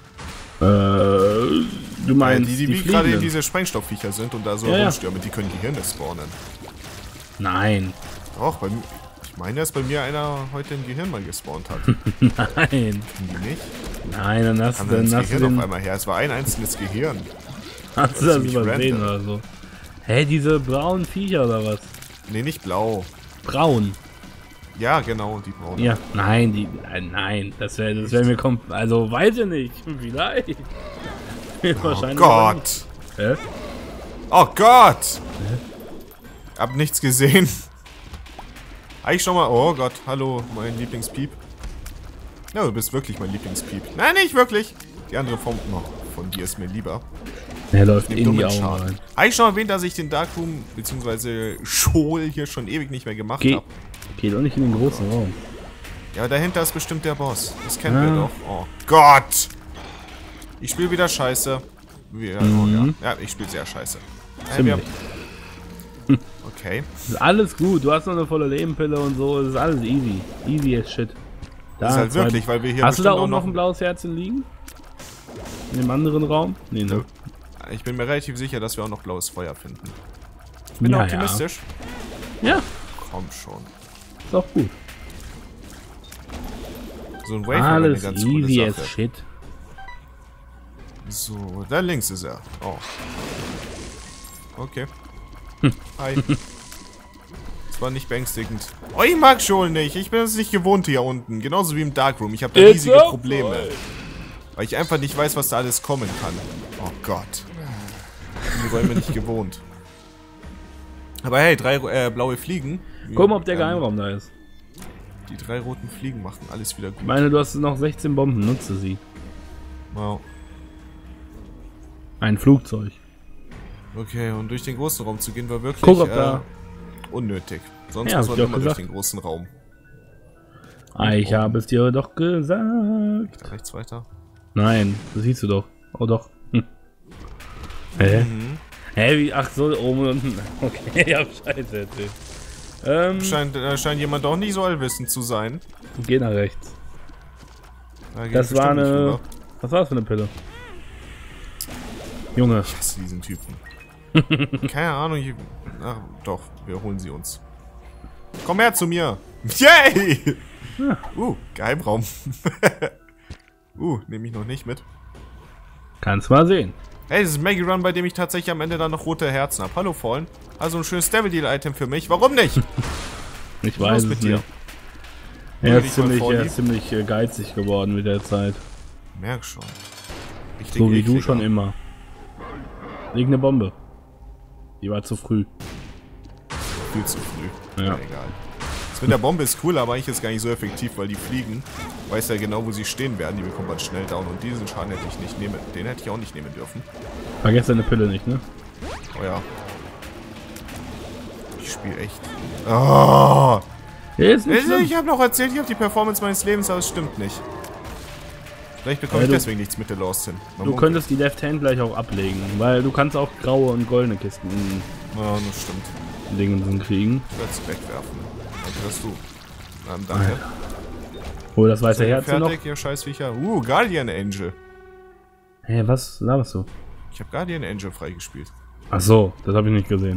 Äh, du meinst die, die, die wie gerade Fliegenden? diese Sprengstoffviecher sind und da so Ja, ja. rumstürmen, die können Gehirne spawnen. Nein. Doch, bei mir... Ich meine, dass bei mir einer heute ein Gehirn mal gespawnt hat. Nein. Kennen die nicht? Nein, dann hast, Kam dann dann das hast du Gehirn den, auf einmal her. Es war ein einzelnes Gehirn. hast du das ziemlich übersehen random. oder so. Hä, diese braunen Viecher oder was? Nee, nicht blau. Braun. Ja, genau, die braunen. Ja, nein, die, nein, nein, das wäre das wär mir kommt, also weiß ich nicht, vielleicht. Oh Wahrscheinlich aber Gott! nicht. Hä? Oh Gott! Hab nichts gesehen. Eigentlich schon mal. Oh Gott, hallo, mein Lieblingspiep. Ja, du bist wirklich mein Lieblingspiep. Nein, nicht wirklich. Die andere Form oh, von dir ist mir lieber. Er läuft Den in die dummen Augen Schaden. rein. Eigentlich schon erwähnt, dass ich den Darkroom bzw. School hier schon ewig nicht mehr gemacht Geh, habe. geh doch nicht in den großen Raum. Ja, dahinter ist bestimmt der Boss. Das kennen Ah. wir doch. Oh Gott! Ich spiele wieder scheiße. Wie, oh, Mhm. ja. ja, ich spiele sehr scheiße. Äh, Ziemlich. wir- Okay. Ist alles gut, du hast noch eine volle Lebenpille und so, es ist alles easy. Easy as shit. Da Das ist halt zwei- wirklich, weil wir hier Hast du da bestimmt auch oben noch ein blaues Herzchen liegen? In dem anderen Raum? Nee, ne? Ich bin mir relativ sicher, dass wir auch noch blaues Feuer finden. Ich bin Ja, optimistisch. Ja, Komm schon. ist auch gut. So ein Wave wäre eine Alles ganz easy coole as Sache. shit. So, da links ist er. Oh. Okay. Hi. Das war nicht beängstigend. Oh, ich mag Joel nicht. Ich bin es nicht gewohnt hier unten. Genauso wie im Darkroom. Ich habe da riesige Probleme. Weil ich einfach nicht weiß, was da alles kommen kann. Oh Gott. Die Räume nicht gewohnt. Aber hey, drei äh, blaue Fliegen. Guck mal, ob der Geheimraum da ist. Die drei roten Fliegen machen alles wieder gut. Ich meine, du hast noch sechzehn Bomben. Nutze sie. Wow. Ein Flugzeug. Okay, und durch den großen Raum zu gehen war wirklich Guck, ob äh, da unnötig. Sonst ja, muss man immer gesagt. durch den großen Raum. Ah, ich oh. habe es dir doch gesagt. Da rechts weiter. Nein, das siehst du doch. Oh doch. Hm. Hä? Mhm. Hä, wie? Ach so, oben und unten. Okay, ich hab Scheiße erzählt. Ähm, scheint, äh, scheint jemand doch nicht so allwissend zu sein. Geh nach rechts. Da das war eine... Was war das für eine Pille? Junge. Ich hasse diesen Typen. Keine Ahnung. Ich, ach, doch, wir holen sie uns. Komm her zu mir. Yay! Ja. Uh, Geheimraum. uh, nehme ich noch nicht mit. Kannst mal sehen. Hey, das ist Maggie Run, bei dem ich tatsächlich am Ende dann noch rote Herzen habe. Hallo, Fallen. Also ein schönes Devil Deal Item für mich. Warum nicht? Ich weiß es mit dir. Er ist ziemlich, er ist ziemlich äh, geizig geworden mit der Zeit. Merk schon. Richtig so wie ekliger. Du schon immer. Leg eine Bombe. Die war zu früh. Viel zu früh. Ja. Ja, egal. Das mit der Bombe ist cool, aber eigentlich ist gar nicht so effektiv, weil die fliegen. Weiß ja genau, wo sie stehen werden. Die bekommt man schnell down. Und diesen Schaden hätte ich nicht nehmen. Den hätte ich auch nicht nehmen dürfen. Vergesst deine Pille nicht, ne? Oh ja. Ich spiele echt. Oh. Ist nicht schlimm. Ich habe noch erzählt, ich habe die Performance meines Lebens, aber es stimmt nicht. Vielleicht bekomme ja, ich du, deswegen nichts mit der Lost hin. Man du könntest die Left Hand gleich auch ablegen, weil du kannst auch graue und goldene Kisten in ja, das stimmt. Dingen kriegen. Ich werde es wegwerfen. Danke, dass du. Ähm, danke. Hol das weiße Herz noch. Fertig, ihr Scheißviecher. Uh, Guardian Angel. Hä, hey, was laberst du? Ich habe Guardian Angel freigespielt. Ach so, das habe ich nicht gesehen.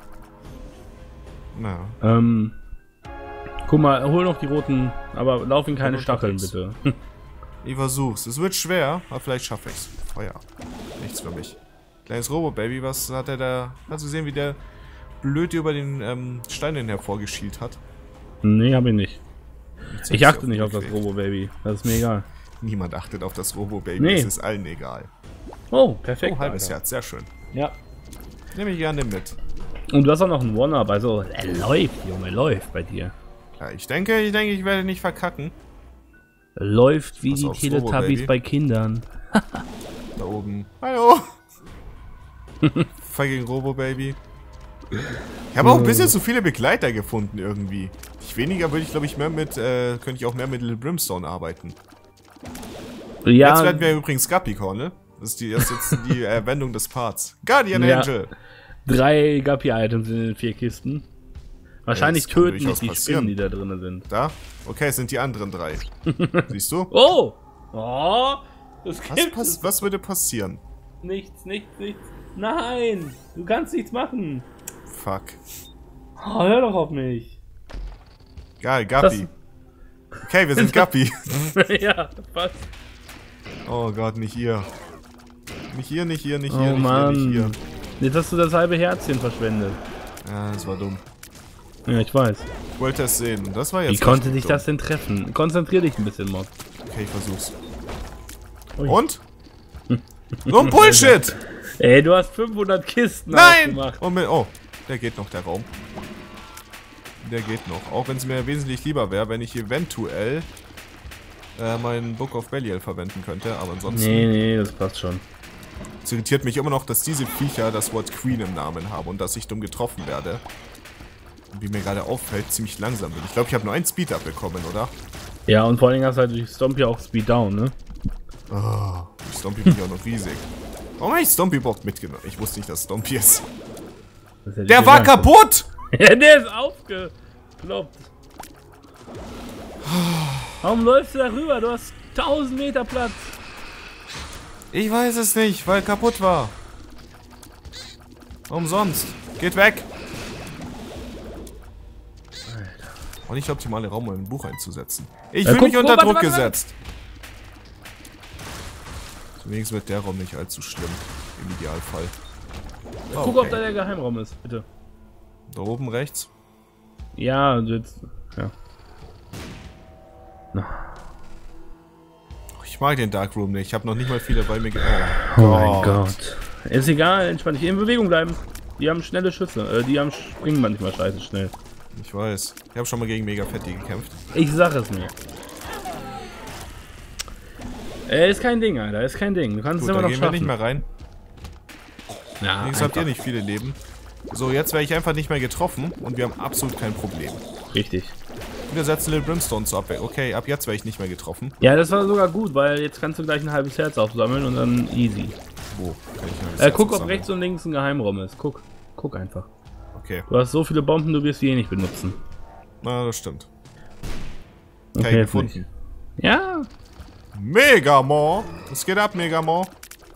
Na. Ähm. Guck mal, hol noch die roten, aber lauf in keine Stacheln, bitte. Ich versuch's. Es wird schwer, aber vielleicht schaffe ich's. Feuer. Nichts für mich. Kleines Robo-Baby, was hat er da... Hast du gesehen, wie der blöd über den ähm, Stein hervorgeschielt hat? Nee, hab ich nicht. Ich achte nicht auf das Robo-Baby. Das ist mir egal. Niemand achtet auf das Robo-Baby. Nee. Es ist allen egal. Oh, perfekt. Oh, halbes Herz. Sehr schön. Ja. Nehme ich gerne mit. Und du hast auch noch einen One-Up. Also, er läuft, Junge. Läuft bei dir. Ja, ich denke, ich denke, ich werde nicht verkacken. Läuft wie die Teletubbies bei Kindern. Da oben. Hallo. Fucking Robo-Baby. Ich habe auch ein bisschen zu viele Begleiter gefunden irgendwie. Ich weniger würde ich, glaube ich, mehr mit, äh, könnte ich auch mehr mit Little Brimstone arbeiten. Ja. Jetzt werden wir übrigens Guppy-Core, ne? Das ist, die, das ist jetzt die äh, Wendung des Parts. Guardian ja. Angel. Drei Guppy-Items in den vier Kisten. Wahrscheinlich ja, töten nicht die passieren. Spinnen, die da drin sind. Da? Okay, es sind die anderen drei. Siehst du? Oh! Oh! Das was, pass was würde passieren? Nichts, nichts, nichts. Nein! Du kannst nichts machen. Fuck. Oh, hör doch auf mich. Geil, Guppy. Das okay, wir sind Guppy. Ja, was? Oh Gott, nicht ihr. Nicht hier, nicht hier, nicht oh, hier, nicht Mann. hier, nicht hier. Jetzt hast du das halbe Herzchen verschwendet. Ja, das war dumm. Ja, ich weiß. Ich wollte es sehen. Das war jetzt. Wie konnte dich dumm. das denn treffen? Konzentrier dich ein bisschen, Mod. Okay, ich versuch's. Ui. Und? Hm. So ein Bullshit! Ey, du hast fünfhundert Kisten Nein! Oh, oh, der geht noch, der Raum. Der geht noch. Auch wenn es mir wesentlich lieber wäre, wenn ich eventuell äh, meinen Book of Belial verwenden könnte, aber ansonsten... Nee, nee, das passt schon. Es irritiert mich immer noch, dass diese Viecher das Wort Queen im Namen haben und dass ich dumm getroffen werde. Und wie mir gerade auffällt, ziemlich langsam bin. Ich glaube, ich habe nur einen Speed-Up bekommen, oder? Ja, und vor allem hast du halt durch Stompy auch Speed-Down, ne? Oh, durch Stompy bin ich auch noch riesig. Warum habe ich Stompy überhaupt mitgenommen? Ich wusste nicht, dass Stompy ist. ist der war kaputt! Ja, der ist aufgekloppt. Warum läufst du da rüber? Du hast tausend Meter Platz. Ich weiß es nicht, weil kaputt war. Umsonst. Geht weg. Alter. Auch nicht der optimale Raum, um ein Buch einzusetzen. Ich fühle mich unter Druck gesetzt. Zumindest wird der Raum nicht allzu schlimm. Im Idealfall. Oh, guck, okay. ob da der Geheimraum ist, bitte. Da oben rechts. Ja, jetzt. Ja. No. Ich mag den Darkroom nicht. Ich habe noch nicht mal viele bei mir ge Oh, oh mein Gott. Ist egal, entspann dich. In Bewegung bleiben. Die haben schnelle Schüsse. Äh, die haben springen manchmal scheiße schnell. Ich weiß. Ich habe schon mal gegen Mega Fetti gekämpft. Ich sag es mir. Äh, ist kein Ding, Alter. Ist kein Ding. Du kannst Gut, es immer da noch gehen schaffen. wir nicht mehr rein. Ja, Links habt ihr nicht viele Leben. So, jetzt werde ich einfach nicht mehr getroffen und wir haben absolut kein Problem. Richtig. Wir setzen Little Brimstone zur Abwehr. Okay, ab jetzt werde ich nicht mehr getroffen. Ja, das war sogar gut, weil jetzt kannst du gleich ein halbes Herz aufsammeln und dann easy. Wo? Kann ich ein Äh, Herz guck, ob aufsammeln? rechts und links ein Geheimraum ist. Guck. Guck einfach. Okay. Du hast so viele Bomben, du wirst die eh nicht benutzen. Na, das stimmt. Okay, Okay, gefunden. nicht. Ja. Megamon! Was geht ab, Megamon?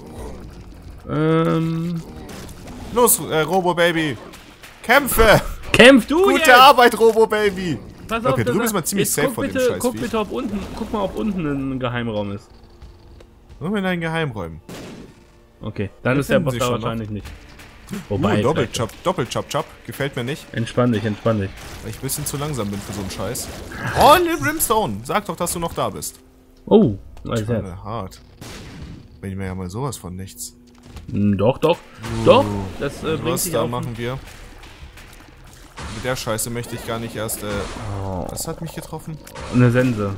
Ähm. Los, äh, Robo-Baby! Kämpfe! Kämpf du Gute jetzt! Arbeit, Robo-Baby! Pass Okay, dass du bist er- mal ziemlich jetzt safe guck von dem bitte, Scheiß. Guck bitte, ob unten, guck mal, ob unten ein Geheimraum ist. Nur in deinen Geheimräumen. Okay, dann Wir ist der finden Boss sie da schon wahrscheinlich nicht. Uh, Wobei, Doppelchop, Doppelchop, Chop. Gefällt mir nicht, entspann dich, entspann dich. weil ich ein bisschen zu langsam bin für so einen Scheiß. Oh, Little Brimstone! Sag doch, dass du noch da bist. Oh, alles Herz. Schade, hart. Bin ich mir ja mal sowas von nichts. Hm, Doch, doch. Doch, das äh, bringt Was dich da auf. machen wir? Mit der Scheiße möchte ich gar nicht erst, äh... Oh, Was hat mich getroffen? eine Sense.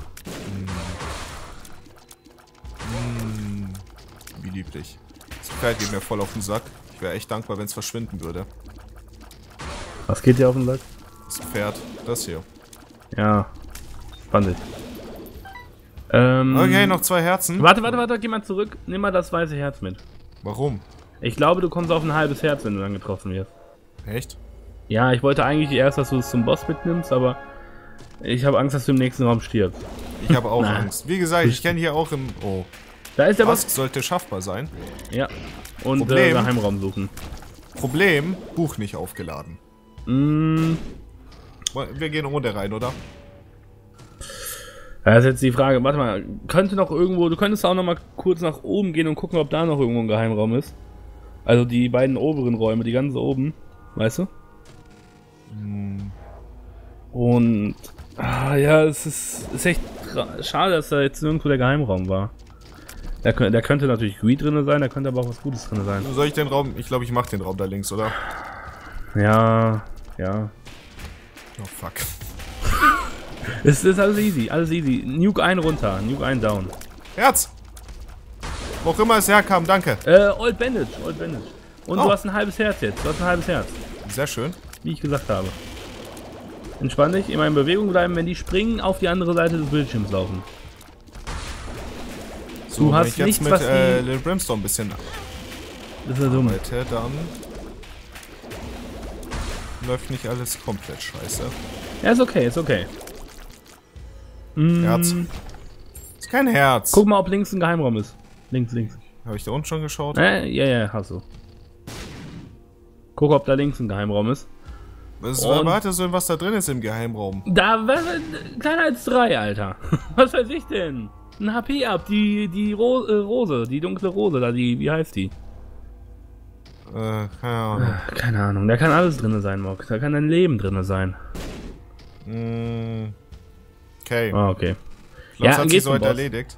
Wie lieblich. Das Pferd geht mir voll auf den Sack. Ich wäre echt dankbar, wenn es verschwinden würde. Was geht dir auf den Sack? Das Pferd, das hier. Ja, spann dich. Ähm, Okay, noch zwei Herzen. Warte, warte, warte, geh mal zurück. Nimm mal das weiße Herz mit. Warum? Ich glaube, du kommst auf ein halbes Herz, wenn du dann getroffen wirst. Echt? Ja, ich wollte eigentlich erst, dass du es zum Boss mitnimmst, aber ich habe Angst, dass du im nächsten Raum stirbst. Ich habe auch Na. Angst. Wie gesagt, ich kenne hier auch im... Oh. Da ist der Was Boss. sollte schaffbar sein? Ja. Und äh, Problem. Geheimraum suchen. Problem, Buch nicht aufgeladen. Mm, Wir gehen ohne rein, oder? da ist jetzt die Frage, warte mal, könnte noch irgendwo, du könntest auch noch mal kurz nach oben gehen und gucken, ob da noch irgendwo ein Geheimraum ist. Also die beiden oberen Räume, die ganz oben, weißt du? Hm. Und, ah, ja, es ist, ist echt tra- schade, dass da jetzt nirgendwo der Geheimraum war. Da, kö- da könnte natürlich Greed drin sein, da könnte aber auch was Gutes drin sein. Soll ich den Raum... Ich glaube, ich mache den Raum da links, oder? Ja, ja. Oh, fuck. Es ist alles easy, alles easy. Nuke einen runter, Nuke einen down. Herz! Wo auch immer es herkam, danke. Äh, Old Bandage, Old Bandage. Und Oh. du hast ein halbes Herz jetzt, du hast ein halbes Herz. Sehr schön. Wie ich gesagt habe. Entspann dich, immer in Bewegung bleiben, wenn die springen, auf die andere Seite des Bildschirms laufen. So, Du wenn hast ich jetzt nichts, mit was äh, die- Little Brimstone ein bisschen Das ist ja dumm. arbeite, dann... Läuft nicht alles komplett scheiße. Ja, ist okay, ist okay. Mm, Herz. Ist kein Herz. Guck mal, ob links ein Geheimraum ist. Links, links. Habe ich da unten schon geschaut? Äh, ja, ja, hast du. Guck, ob da links ein Geheimraum ist. Was Und- erwartest du denn, was da drin ist im Geheimraum? Da, was, kleiner als drei, Alter. Was weiß ich denn? Ein H P ab, die, die Ro äh, Rose, die dunkle Rose, da, die, wie heißt die? Äh, keine Ahnung. Äh, Keine Ahnung, da kann alles drin sein, Mock. Da kann dein Leben drin sein. Mm, okay. Ah, okay. Vielleicht Ja, hat geh sich zum soweit Boss. erledigt.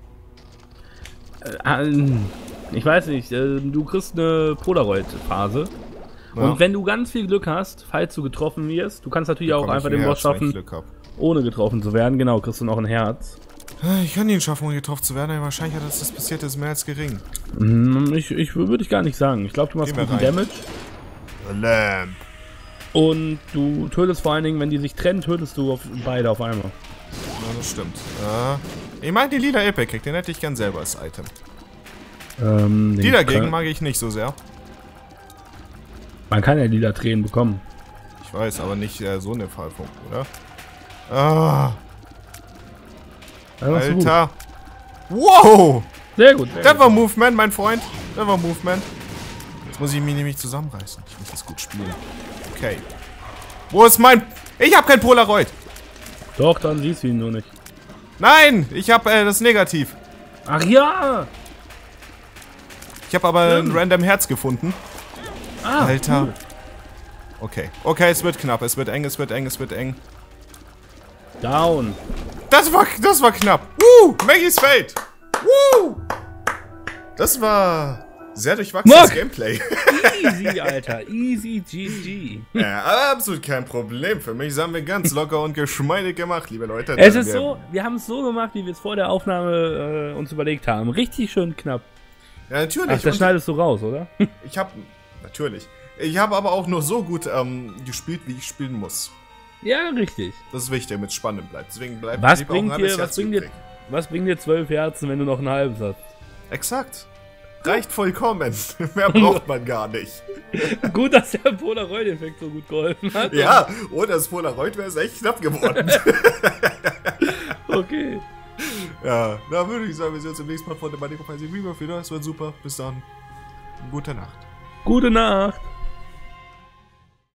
Äh, ich weiß nicht, äh, du kriegst eine Polaroid-Phase. Ja. Und wenn du ganz viel Glück hast, falls du getroffen wirst, du kannst natürlich auch Bekomme ich einfach ein den Boss Herz, wenn ich schaffen, Glück hab. ohne getroffen zu werden. Genau, kriegst du noch ein Herz. Ich kann ihn schaffen, ohne getroffen zu werden, aber wahrscheinlich dass das passiert ist mehr als gering. Hm, Ich, ich würde ich gar nicht sagen. Ich glaube, du machst Geh mal guten rein. Damage. Lamp. Und du tötest vor allen Dingen, wenn die sich trennen, tötest du auf beide auf einmal. Ja, das stimmt. Äh, ich mag die lila Epic, den hätte ich gern selber als Item. Ähm, Die den dagegen kann, mag ich nicht so sehr. man kann ja lila Tränen bekommen. Ich weiß, aber nicht äh, so eine Fallpunkt, oder? Ah, Das machst du gut. Alter. Wow! Sehr gut. Sehr Das gut. war Movement, mein Freund. Das war Movement. Jetzt muss ich mich nämlich zusammenreißen. Ich muss das gut spielen. Okay. Wo ist mein... Ich habe kein Polaroid. Doch, dann siehst du ihn nur nicht. Nein, ich habe äh, das Negativ. Ach ja! Ich habe aber Stimmt. ein random Herz gefunden. Ah, Alter. cool. Okay. Okay, es wird knapp. Es wird eng, es wird eng, es wird eng. Down. Das war, das war knapp. Woo! Maggie's Fate. Woo! Das war sehr durchwachsenes Mark! Gameplay. Easy, Alter. Easy G G. Ja, absolut kein Problem. Für mich haben wir ganz locker und geschmeidig gemacht, liebe Leute. Es ist wir so, wir haben es so gemacht, wie wir es vor der Aufnahme äh, uns überlegt haben. Richtig schön knapp. Ja, natürlich. Ach, das schneidest du raus, oder? Ich habe, natürlich. Ich habe aber auch nur so gut ähm, gespielt, wie ich spielen muss. Ja, richtig. Das ist wichtig, damit es spannend bleibt. Deswegen bleibt was auch bringt ein dir, halbes was Herz bringt dir, übrig. was bringt dir zwölf Herzen, wenn du noch ein halbes hast? Exakt. Reicht vollkommen. Mehr braucht man gar nicht. Gut, dass der Polaroid-Effekt so gut geholfen hat. Ja, ohne das Polaroid wäre es echt knapp geworden. Okay. Ja, da würde ich sagen, wir sehen uns im nächsten Mal von der Manico Fantasy Rebirth wieder. Es wird super. Bis dann. Gute Nacht. Gute Nacht.